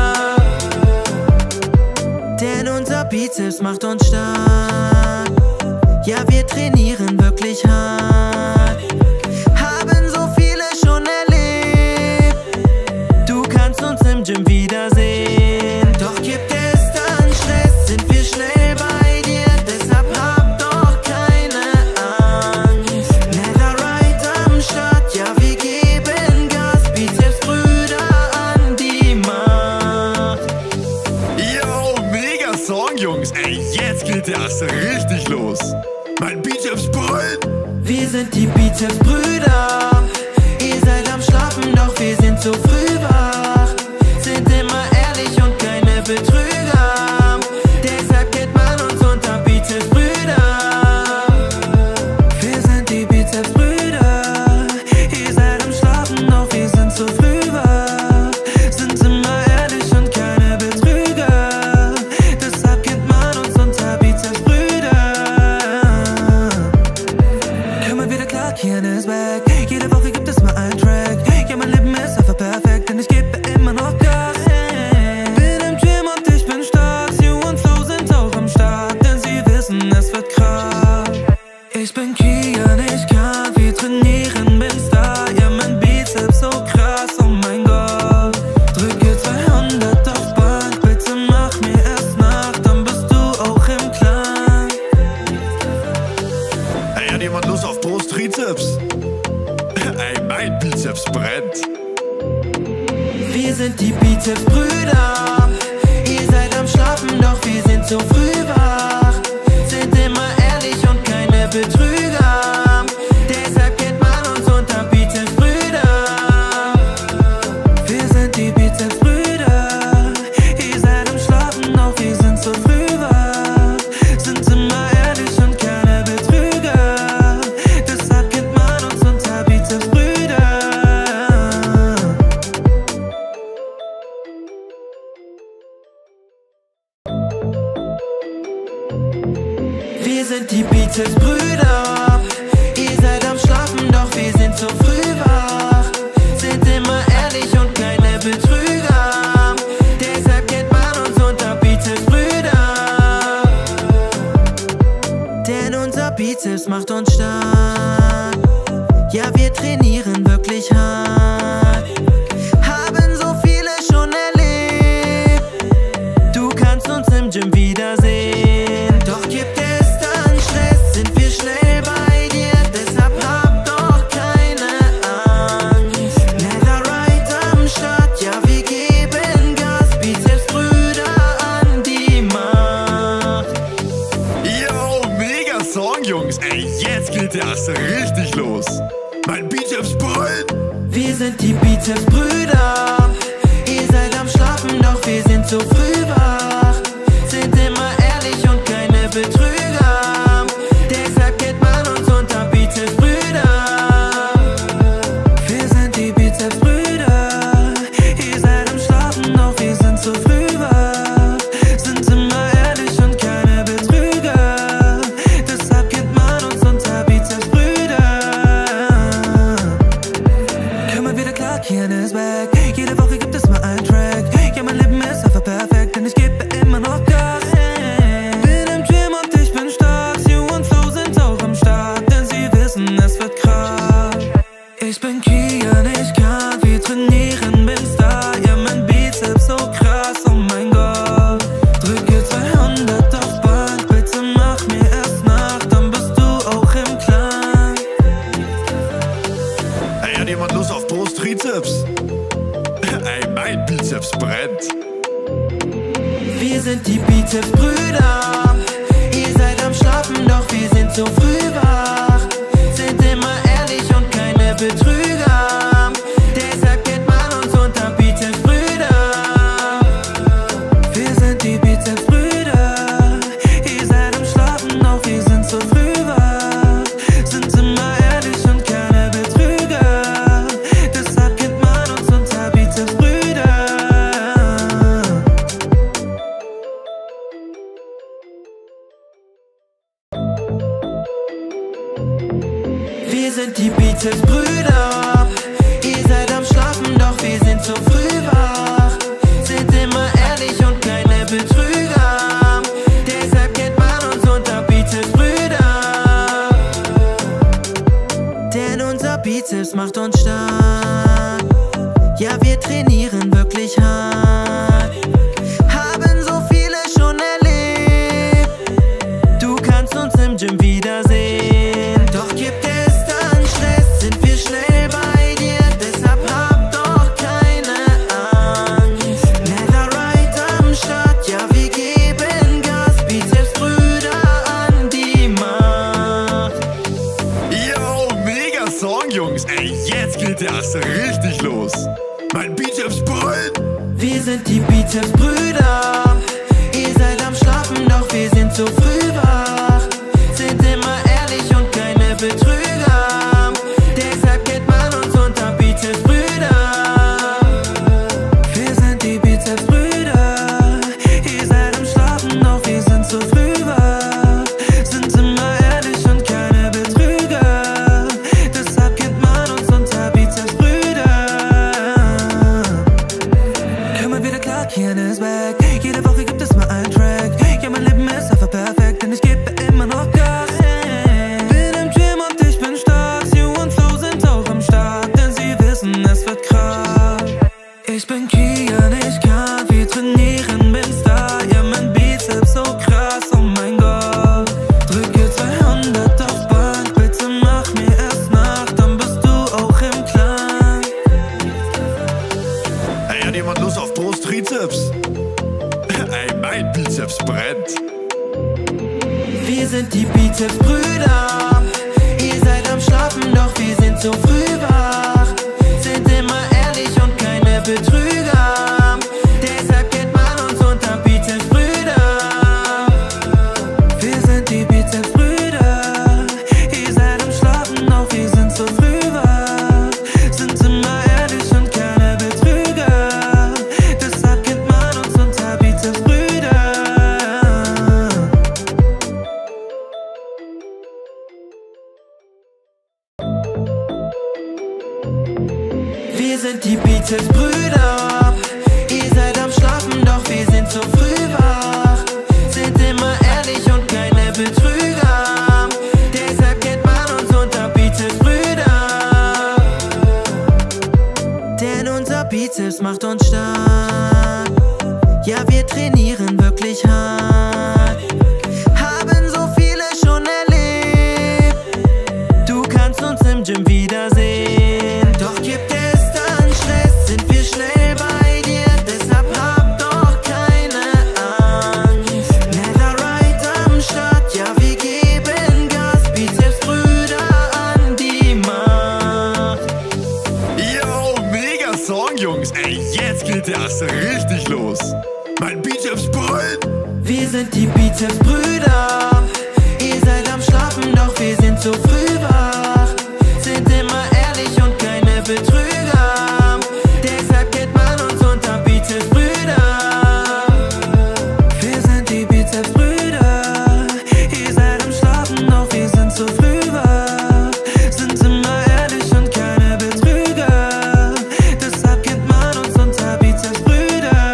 Denn unser Bizeps macht uns stark. Ja, wir trainieren wirklich hart. Haben so viele schon erlebt. Du kannst uns im Gym wiedersehen. Doch gibt es dann Stress, sind wir schnell bei dir. Deshalb hab doch keine Angst. Netherite am Start, ja, wir geben Gas. Bizepsbrüder an die Macht. Yo, Jungs, ey, jetzt geht der erste richtig los. Mein Bizeps brennt. Wir sind die Bizeps-Brüder. Ihr seid am Schlafen, doch wir sind zu früh wach. Sind immer ehrlich und keine Betrüger. Deshalb kennt man uns unter Bizeps-Brüder. Wir sind die Bizeps-Brüder. Ihr seid am Schlafen, doch wir sind zu früh wach. Sind immer ehrlich und keine Betrüger. Deshalb kennt man uns unter Bizeps-Brüder. Immer wieder klar, Kian ist back. Jede Woche gibt es mal einen Track. Ja, mein Leben ist einfach perfekt, denn ich gebe immer noch Gas. Bin im Gym und ich bin stark. Sue und Flo sind auch am Start, denn sie wissen, es wird krass. Ich bin Kian, ich kann viel trainieren, bin Star. Ja, mein Bizeps so krass, oh mein Gott. Drücke zweihundert auf Bank, bitte mach mir erst nach, dann bist du auch im Clan. Ey, hat jemand Lust auf Brust, Trizeps? Ey, mein Bizeps brennt. Wir sind die Bizeps-Brüder. Ihr seid am Schlafen, doch wir sind zu früh wach. Sind immer ehrlich und keine Betrüger. Deshalb kennt man uns unter Bizeps-Brüder. Wir sind die Bizeps-Brüder. Ihr seid am Schlafen, doch wir sind zu früh wach. Sind immer ehrlich und keine Betrüger. Deshalb kennt man uns unter Bizeps-Brüder. Wir sind die Bizeps-Brüder. Ihr seid am Schlafen, doch wir sind zu früh wach. Sind immer ehrlich und keine Betrüger. Deshalb kennt man uns unter Bizeps-Brüder. Denn unser Bizeps macht uns stark. Ja, wir trainieren wirklich hart. Haben so viele schon erlebt. Du kannst uns im Gym wiedersehen. Doch gibt es dann Stress, sind wir schnell bei dir. Deshalb hab doch keine Angst. Netherite am Start, ja, wir geben Gas. Bizeps-Brüder an die Macht. Yo, mega Song, Jungs. Ey, jetzt geht der erste richtig los. Mein Bizeps brennt. Wir sind die Bizeps-Brüder. Ihr seid am Schlafen, doch wir sind zu früh wach. Sind immer ehrlich und keine Betrüger. Deshalb kennt man uns unter Bizeps-Brüder. Wir sind die Bizeps-Brüder. Ihr seid am Schlafen, doch wir sind zu früh wach. Sind immer ehrlich und keine Betrüger. Deshalb kennt man uns unter Bizeps-Brüder. Immer wieder klar, Kian ist back. Jede Woche gibt es mal einen Track. Ja, mein Leben ist einfach perfekt, denn ich gebe immer noch Gas. Bin im Gym und ich bin stark. Sue und Flo sind auch am Start, denn sie wissen, es wird krass. Ich bin Kian, ich kann viel trainieren, bin Star. Ja, mein Bizeps so krass, oh mein Gott. Drücke zweihundert auf Bank, bitte mach mir erst nach, dann bist du auch im Clan. Ey, hat jemand Lust auf Brust, Trizeps? Ey, mein Bizeps brennt. Wir sind die Bizeps-Brüder. Ihr seid am Schlafen, doch wir sind zu früh wach. Sind immer ehrlich und keine Betrüger. Deshalb kennt man uns unter Bizeps-Brüder. Wir sind die Bizeps-Brüder. Ihr seid am Schlafen, doch wir sind zu früh wach. Sind immer ehrlich und keine Betrüger. Deshalb kennt man uns unter Bizeps-Brüder. Wir sind die Bizeps-Brüder. Ihr seid am Schlafen, doch wir sind zu früh wach. Sind immer ehrlich und keine Betrüger. Deshalb kennt man uns unter Bizeps-Brüder. Denn unser Bizeps macht uns stark. Ja, wir trainieren wirklich hart. Haben so viele schon erlebt. Du kannst uns im Gym wiedersehen. Doch gibt es dann Stress, sind wir schnell bei dir. Deshalb hab doch keine Angst. Netherite am Start, ja, wir geben Gas. erst richtig los. Mein Bizepsbrüllen. Wir sind die Bizepsbrüder. Ihr seid am Schlafen, doch wir sind zu früh wach. Sind immer ehrlich und keine Betrüger. Deshalb kennt man uns unter Bizepsbrüder. Wir sind die Bizepsbrüder. Ihr seid am Schlafen, doch wir sind zu früh wach. Sind immer ehrlich und keine Betrüger. Deshalb kennt man uns unter Bizepsbrüder. Immer wieder klar, Kian ist weg. Jede Woche gibt es mal einen Track. Ja, mein Leben ist einfach perfekt, denn ich gebe immer noch Gas. Bin im Gym und ich bin stark. Sue und Flo sind auch am Start, denn sie wissen, es wird krass. Ich bin Kian, ich kann viel trainieren, bin Star. Ja, mein Bizeps so krass, oh mein Gott. Drücke zweihundert auf Bank, bitte mach mir erst nach, dann bist du auch im Clan. Ey, hat jemand Lust auf Brust-Trizeps? Ey, mein Bizeps brennt. Wir sind die Bizepsbrüder. Ihr seid am Schlafen, doch wir sind zu früh wach. Sind immer ehrlich und keine Betrüger. Deshalb kennt man uns unter Bizepsbrüder. Wir sind die Bizepsbrüder. Ihr seid am Schlafen, doch wir sind zu früh wach. Sind immer ehrlich und keine Betrüger. Deshalb kennt man uns unter Bizepsbrüder. Wir sind die Bizepsbrüder. Ihr seid am Schlafen, doch wir sind zu früh wach. Sind immer ehrlich und keine Betrüger. Deshalb kennt man uns unter Bizepsbrüder. Denn unser Bizeps macht uns stark. Ja, wir trainieren wirklich hart. Haben so viele schon erlebt. Du kannst uns im Gym wiedersehen. Doch gibt es dann Stress, sind wir schnell bei dir. Deshalb hab doch keine Angst. Netherite am Start, ja wir geben Gas. Bizepsbrüder an die Macht. Yo, mega Song, Jungs. Ey, jetzt geht erst richtig los. Mein Bizepsbrüllen. Wir sind die Bizepsbrüder. Ihr seid am Schlafen, doch wir sind zu früh wach. Sind immer ehrlich und keine Betrüger. Deshalb kennt man uns unter Bizepsbrüder. Wir sind die Bizepsbrüder. Ihr seid am Schlafen, doch wir sind zu früh wach. Sind immer ehrlich und keine Betrüger. Deshalb kennt man uns unter Bizepsbrüder.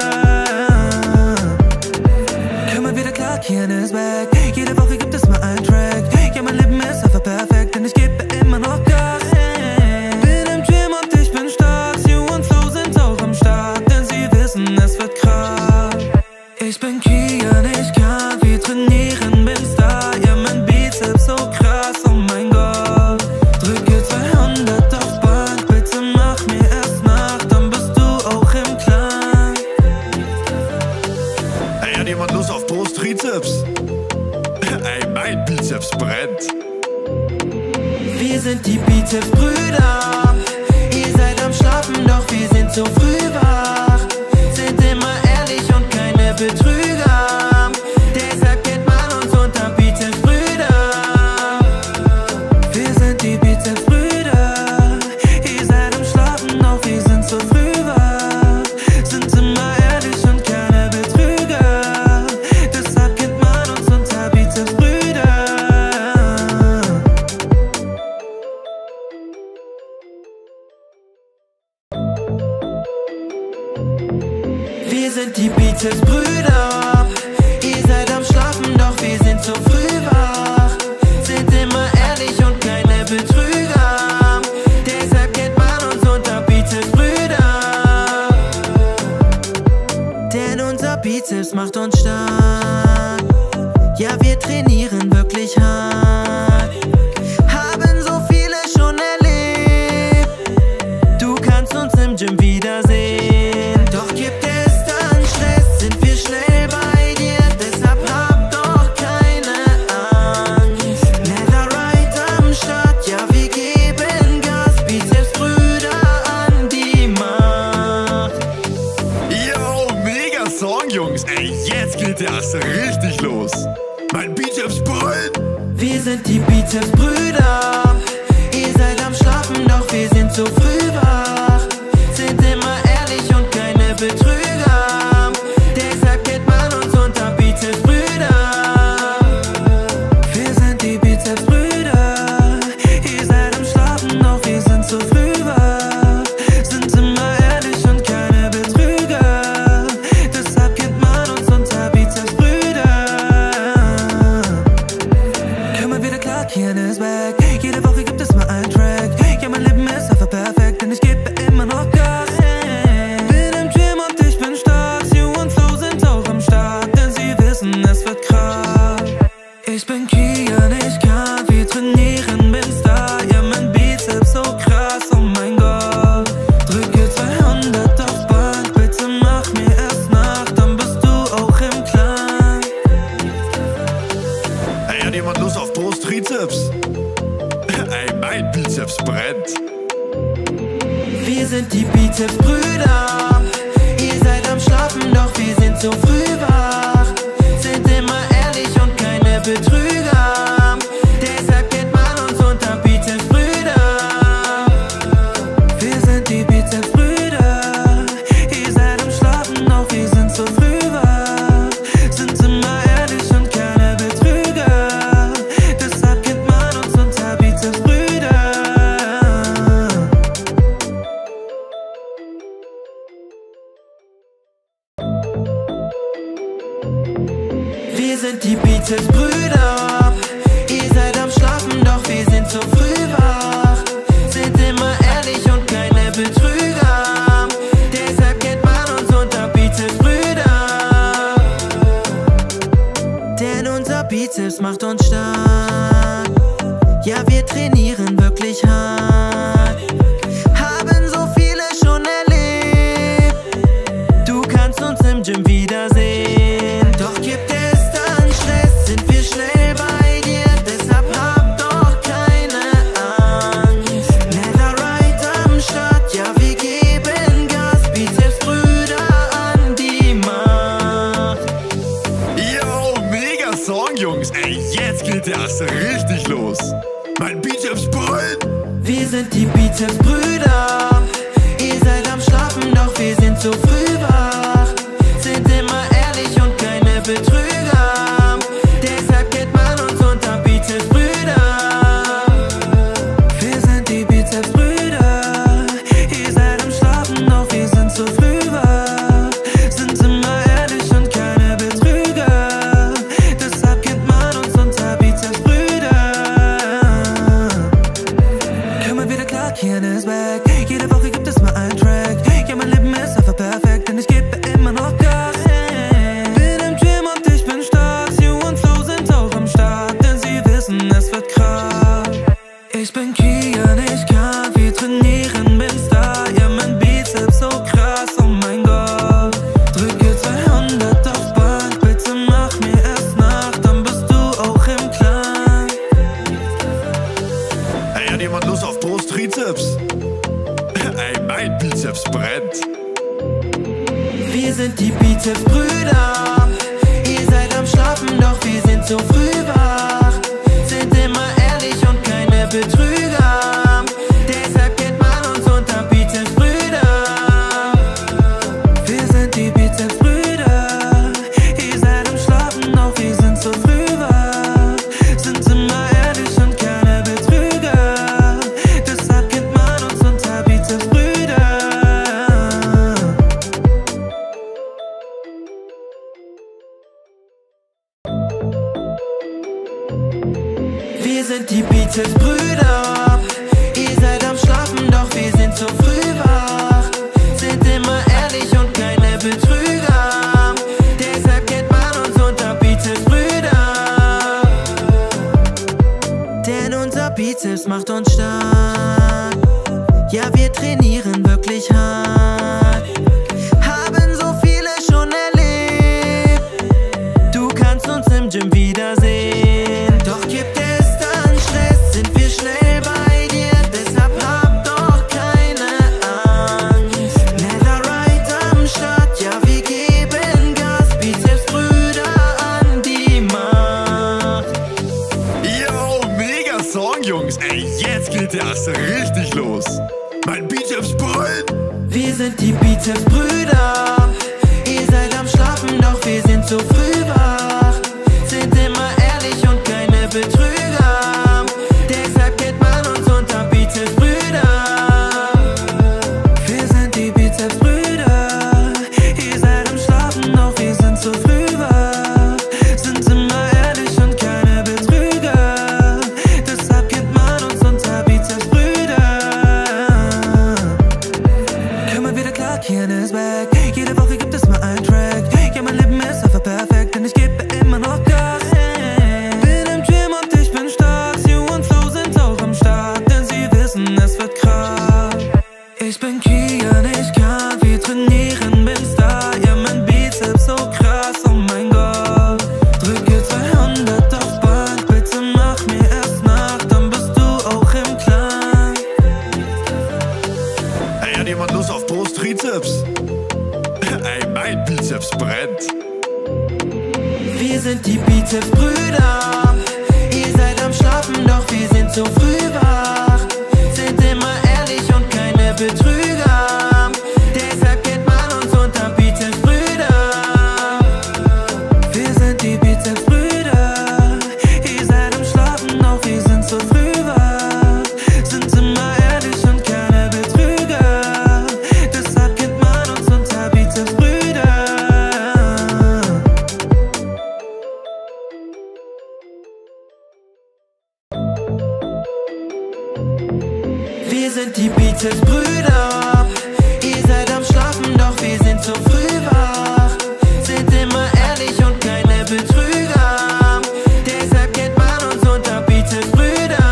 Immer wieder klar, Kian ist weg. Jede Woche gibt es mal einen Track. Ja, mein Leben ist einfach perfekt, denn ich gebe immer noch Gas. Bin im Gym und ich bin stark. Sue und Flo sind auch am Start, denn sie wissen, es wird krass. Ich bin Kian, ich kann viel trainieren, bin Star. Ja, mein Bizeps so krass, oh mein Gott. Drücke zweihundert auf Bank, bitte mach mir erst nach, dann bist du auch im Clan. Ey, hat jemand Lust auf Brust-Trizeps? Ey, mein Bizeps brennt. Wir sind die Bizepsbrüder. Ihr seid am Schlafen, doch wir sind zu früh wach. Sind immer ehrlich und keine Betrüger. Deshalb kennt man uns unter Bizepsbrüder. Wir sind die Bizepsbrüder. Ihr seid am Schlafen, doch wir sind zu früh wach. Sind immer ehrlich und keine Betrüger. Deshalb kennt man uns unter Bizepsbrüder. Wir sind die Bizepsbrüder. Ihr seid am Schlafen, doch wir sind zu früh wach. Sind immer ehrlich und keine Betrüger. Deshalb kennt man uns unter Bizepsbrüder. Denn unser Bizeps macht uns stark. Ja, wir trainieren wirklich hart. Haben so viele schon erlebt. Du kannst uns im Gym wiedersehen. Doch gibt es dann Stress, sind wir schnell bei dir. Deshalb hab doch keine Angst. Netherite am Start, ja wir geben Gas. Bizepsbrüder Ey, jetzt geht erst richtig los. Mein Bizeps brennt. Wir sind die Bizeps-Brüder. Ihr seid am Schlafen, doch wir sind so früh wach. Sind immer ehrlich und keine Betrüger. Deshalb kennt man uns unter Bizeps-Brüder. Wir sind die Bizeps-Brüder. Ihr seid am Schlafen, doch wir sind so früh wach. Sind immer ehrlich und keine Betrüger. Deshalb kennt man uns unter Bizeps-Brüder. Immer wieder klar, Kian ist weg. Jede Woche gibt es mal einen Track. Ja, mein Leben ist einfach perfekt, denn ich gebe immer noch Gas. Bin im Gym und ich bin stark. Sue und Flo sind auch am Start, denn sie wissen, es wird krass. Ich bin Kian, ich kann viel trainieren, bin Star. Ja, mein Bizeps so krass, oh mein Gott. Drücke zweihundert auf Bank, bitte mach mir erst nach, dann bist du auch im Clan. Ey, hat jemand Lust auf Brust-Trizeps? Ey, mein Bizeps brennt. Wir sind die Bizeps-Brüder. Ihr seid am Schlafen, doch wir sind so früh wach. Sind immer ehrlich und keine Betrüger. Deshalb kennt man uns unter Bizeps-Brüder. Wir sind die Bizeps-Brüder. Ihr seid am Schlafen, doch wir sind so früh wach. Sind immer ehrlich und keine Betrüger. Deshalb kennt man uns unter Bizeps-Brüder. Wir sind die Bizeps-Brüder. Ihr seid am Schlafen, doch wir sind so früh wach. Sind immer ehrlich und keine Betrüger. Deshalb kennt man uns unter Bizeps-Brüder. Denn unser Bizeps macht uns stark. Ja, wir trainieren wirklich hart. Haben so viele schon erlebt. Du kannst uns im Gym wiedersehen. Doch gibt es dann Stress, sind wir schnell bei dir. Deshalb hab doch keine Angst. Netherite am Start, ja, wir geben Gas. Bizeps-Brüder an die Macht. Yo, mega Song, Jungs. Ey, jetzt geht erst richtig los. Mein Bizeps brennt. Wir sind die Bizeps-Brüder. Ihr seid am Schlafen, doch wir sind so früh wach. Sind immer ehrlich und keine Betrüger. Deshalb kennt man uns unter Bizeps-Brüder. Wir sind die Bizeps-Brüder. Ihr seid am Schlafen, doch wir sind so früh wach. Sind immer ehrlich und keine Betrüger. Deshalb kennt man uns unter Bizeps-Brüder. Immer wieder klar, Kian ist weg. Jede Woche gibt es mal einen Track. Ja, mein Leben ist einfach perfekt, denn ich gebe immer noch Gas. Bin im Gym und ich bin stark. Sue und Flo sind auch am Start, denn sie wissen, es wird krass. Ich bin Kian, ich kann viel trainieren, bin Star. Ja, mein Bizeps so krass, oh mein Gott. Drücke zweihundert auf Bank, bitte mach mir erst nach, dann bist du auch im Clan. Ey, hat jemand Lust auf Brust-Trizeps? Ey, mein Bizeps brennt. Wir sind die Bizeps-Brüder. Ihr seid am Schlafen, doch wir sind so früh wach. Sind immer ehrlich und keine Betrüger. Deshalb kennt man uns unter Bizeps-Brüder. Wir sind die Bizeps-Brüder. Ihr seid am Schlafen, doch wir sind so früh wach. Sind immer ehrlich und keine Betrüger. Deshalb kennt man uns unter Bizeps-Brüder. Wir sind die Bizeps-Brüder. Ihr seid am Schlafen, doch wir sind so früh wach. Sind immer ehrlich und keine Betrüger. Deshalb kennt man uns unter Bizeps-Brüder. Denn unser Bizeps macht uns stark. Ja, wir trainieren wirklich hart. Haben so viele schon erlebt. Du kannst uns im Gym wiedersehen. Doch gibt es dann Stress, sind wir schnell früh wach, sind immer ehrlich und keine Betrüger. Deshalb kennt man uns unter Bizepsbrüder. Wir sind die Bizepsbrüder. Ihr seid am Schlafen, doch wir sind zu früh wach, sind immer ehrlich und keine Betrüger. Deshalb kennt man uns unter Bizepsbrüder. Komm mal wieder klar, Kian ist back. Jede Woche gibt es mal einen Track. Ja, mein Leben ist einfach perfekt, denn ich gebe immer noch Gas. Bin im Gym und ich bin stark. Sue und Flo sind auch am Start, denn sie wissen, es wird krass. Ich bin Kian, ich kann viel trainieren, bin Star. Ja, mein Bizeps so krass, oh mein Gott. Drücke zweihundert auf Bank, bitte mach mir erst nach, dann bist du auch im Clan. Ey, hat jemand Lust auf Brust, Trizeps? Ey, mein Bizeps brennt. Wir sind die Bizepsbrüder. Ihr seid am Schlafen, doch wir sind zu früh wach, sind immer ehrlich und keine Betrüger. Deshalb kennt man uns unter Bizepsbrüder. Wir sind die Bizepsbrüder. Ihr seid am Schlafen, doch wir sind zu früh wach, sind immer ehrlich und keine Betrüger. Deshalb kennt man uns unter Bizepsbrüder. Wir sind die Bizepsbrüder. Ihr seid am Schlafen, doch wir sind zu früh wach, sind immer ehrlich und keine Betrüger. Deshalb kennt man uns unter Bizepsbrüder.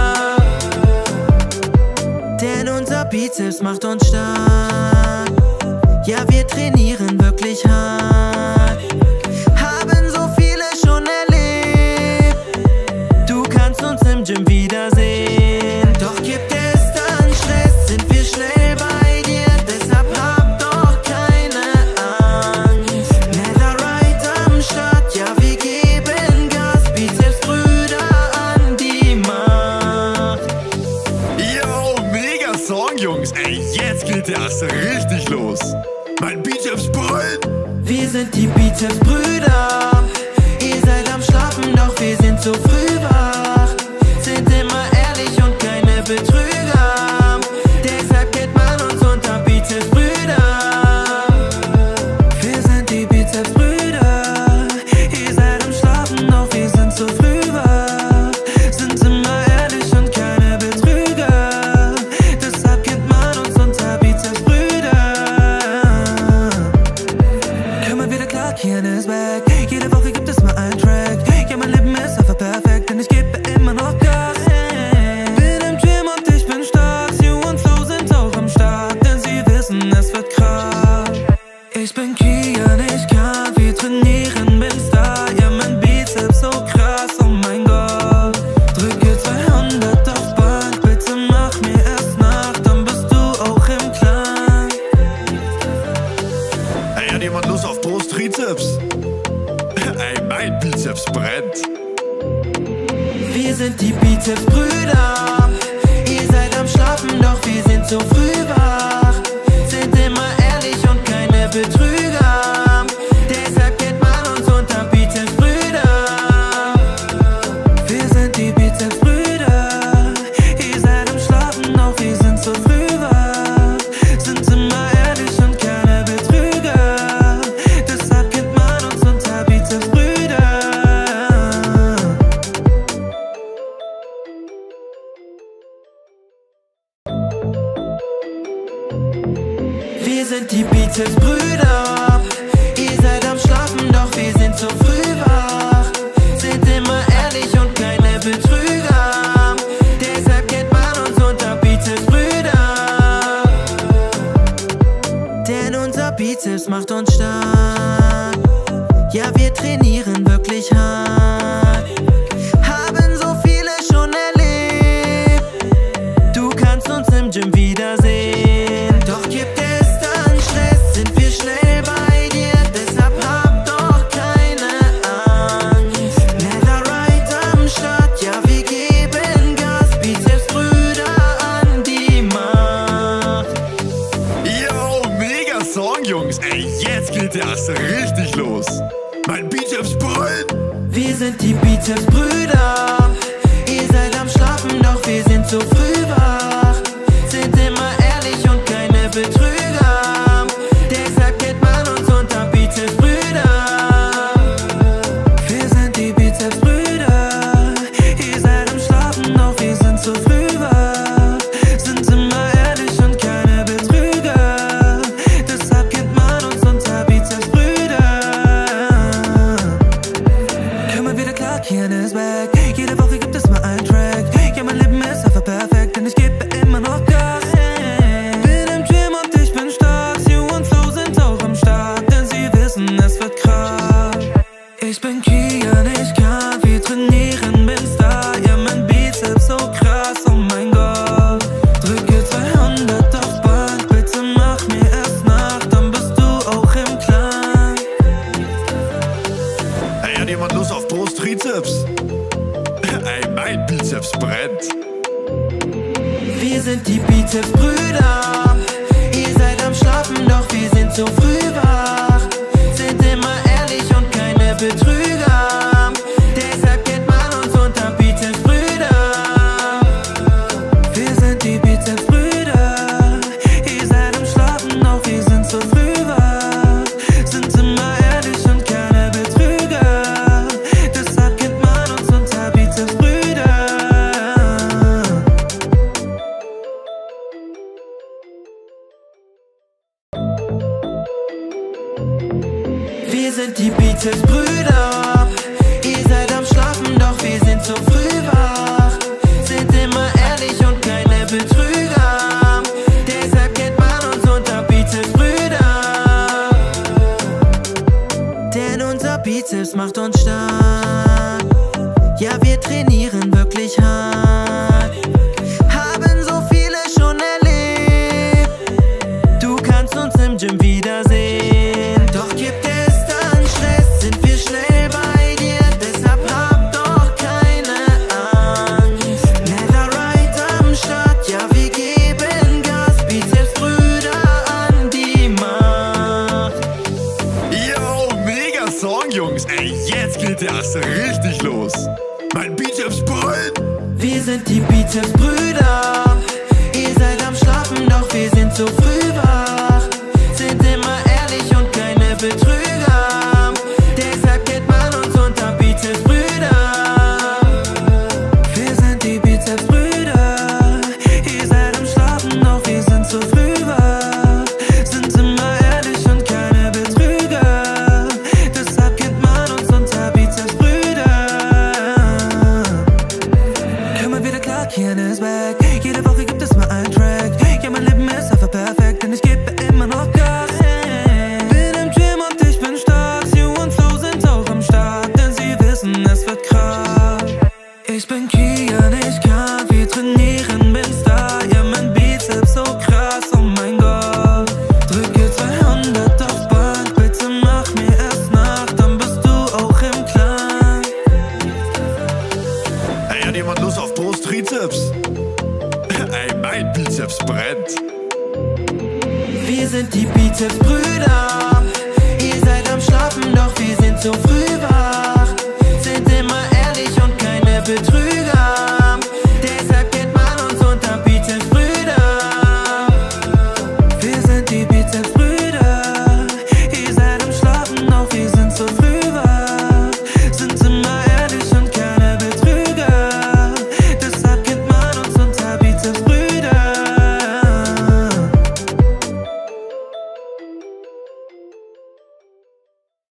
Denn unser Bizeps macht uns stark. Ja, wir trainieren wirklich hart, haben so viele schon erlebt. Du kannst uns im Gym wiedersehen, doch gibt es dann Stress, sind wir schnell bei dir. Deshalb hab doch keine Angst. Netherite am Start, ja, wir geben Gas. Bizepsbrüder an die Macht. Yo, mega Song, Jungs. Ey, jetzt geht erst richtig los. Mein Bizeps brennt. Wir sind die Bizepsbrüder. Ihr seid am Schlafen, doch wir sind zu früh wach, sind immer ehrlich und keine Betrüger. Deshalb kennt man uns unter Bizepsbrüder. Wir sind die Bizepsbrüder. Ihr seid am Schlafen, doch wir sind zu früh wach, sind immer ehrlich und keine Betrüger. Deshalb kennt man uns unter Bizepsbrüder. Komm mal wieder klar, Kian ist back. Jede Woche gibt es mal einen Track. Ja, mein Leben ist einfach perfekt, denn ich gebe immer noch Gas. Bin im Gym und ich bin stark. Sue und Flo sind auch am Start, denn sie wissen, es wird krass. Ich bin Kian, ich kann viel trainieren, bin Star. Ja, mein Bizeps so krass, oh mein Gott. Drücke zweihundert auf Bank, bitte mach mir erst nach, dann bist du auch im Clan. Ey, hat jemand Lust auf Brust, Trizeps? Ey, mein Bizeps brennt. Wir sind die Bizepsbrüder. Ihr seid am Schlafen, doch wir sind zu früh wach, sind immer ehrlich und keine Betrüger. Deshalb kennt man uns unter Bizepsbrüder. Wir sind die Bizepsbrüder. Ihr seid am Schlafen, doch wir sind zu früh wach, sind immer ehrlich und keine Betrüger. Deshalb kennt man uns unter Bizepsbrüder. Wir sind die Bizepsbrüder. Ihr seid am Schlafen, doch wir sind zu früh wach, sind immer ehrlich und keine Betrüger. Deshalb kennt man uns unter Bizepsbrüder. Denn unser Bizeps macht uns stark. Ja, wir trainieren wirklich hart, haben so viele schon erlebt. Du kannst uns im Gym wiedersehen, doch gibt es dann Stress, sind wir schnell bei dir. Deshalb hab doch keine Angst. Netherite am Start, ja, wir geben Gas. Bizepsbrüder an die Macht. Yo, mega Song, Jungs. Ey, jetzt geht erst richtig los. Mein Wir sind die Bizepsbrüder. Ihr seid am Schlafen, doch wir sind so früh wach. Sind immer ehrlich und keine Betrüger. Deshalb kennt man uns unter Bizepsbrüder. Wir sind die Bizepsbrüder. Ihr seid am Schlafen, doch wir sind so früh wach. Sind immer ehrlich und keine Betrüger. Deshalb kennt man uns unter Bizepsbrüder. Komm mal wieder klar, Kian ist back. Jede Woche gibt es mal einen Track. Ja, mein Leben ist einfach perfekt, denn ich gebe immer noch Gas. Bin im Gym und ich bin stark. Sue und Flo sind auch am Start, denn sie wissen, es wird krass. Ich bin Kian, ich kann viel trainieren, bin Star. Ja, mein Bizeps so krass, oh mein Gott. Drücke zweihundert auf Bank, bitte mach mir erst nach, dann bist du auch im Clan. Ey, hat jemand Lust auf Brust-Trizeps? Ey, mein Bizeps brennt. Wir sind die Bizepsbrüder. Ihr seid am Schlafen, doch wir sind so früh wach. Sind immer ehrlich und keine Betrüger. Deshalb kennt man uns unter Bizepsbrüder. Wir sind die Bizepsbrüder. Ihr seid am Schlafen, doch wir sind so früh wach. Sind immer ehrlich und keine Betrüger. Deshalb kennt man uns unter Bizepsbrüder. Wir sind die Bizepsbrüder. Ihr seid am Schlafen, doch wir sind so früh wach. Sind immer ehrlich und keine Betrüger. Deshalb kennt man uns unter Bizepsbrüder. Denn unser Bizeps macht uns stark. Ja, wir trainieren wirklich hart. Haben so viele schon erlebt. Du kannst uns im Gym wiedersehen. Doch gibt es dann Stress, sind wir schnell bei dir. Deshalb hab doch keine Angst. Netherite am Start, ja wir geben Gas. Bizepsbrüder an die Macht. Yo, mega Song, Jungs. Ey, jetzt geht das richtig los. Mein Bizeps brennt. Wir sind die Bizepsbrüder. Ihr seid am Schlafen, doch wir sind so früh wach. Sind immer ehrlich und keine Betrüger. Deshalb kennt man uns unter Bizepsbrüder. Wir sind die Bizepsbrüder. Ihr seid am Schlafen, doch wir sind so früh wach. Sind immer ehrlich und keine Betrüger. Deshalb kennt man uns unter Bizepsbrüder. Komm mal wieder klar, Kian ist back. Jede Woche gibt es mal einen Track. Ja, mein Leben ist einfach perfekt, denn ich gebe immer noch Gas. Bin im Gym und ich bin stark. Sue und Flo sind auch am Start, denn sie wissen, es wird krass. Ich bin Kian, ich kann viel trainieren, bin Star. Ja, mein Bizeps so krass, oh mein Gott. Drücke zweihundert auf Bank, bitte mach mir erst nach, dann bist du auch im Clan. Ey, hat jemand Lust auf Brust-Trizeps? Ey, mein Bizeps brennt. Wir sind die Bizepsbrüder.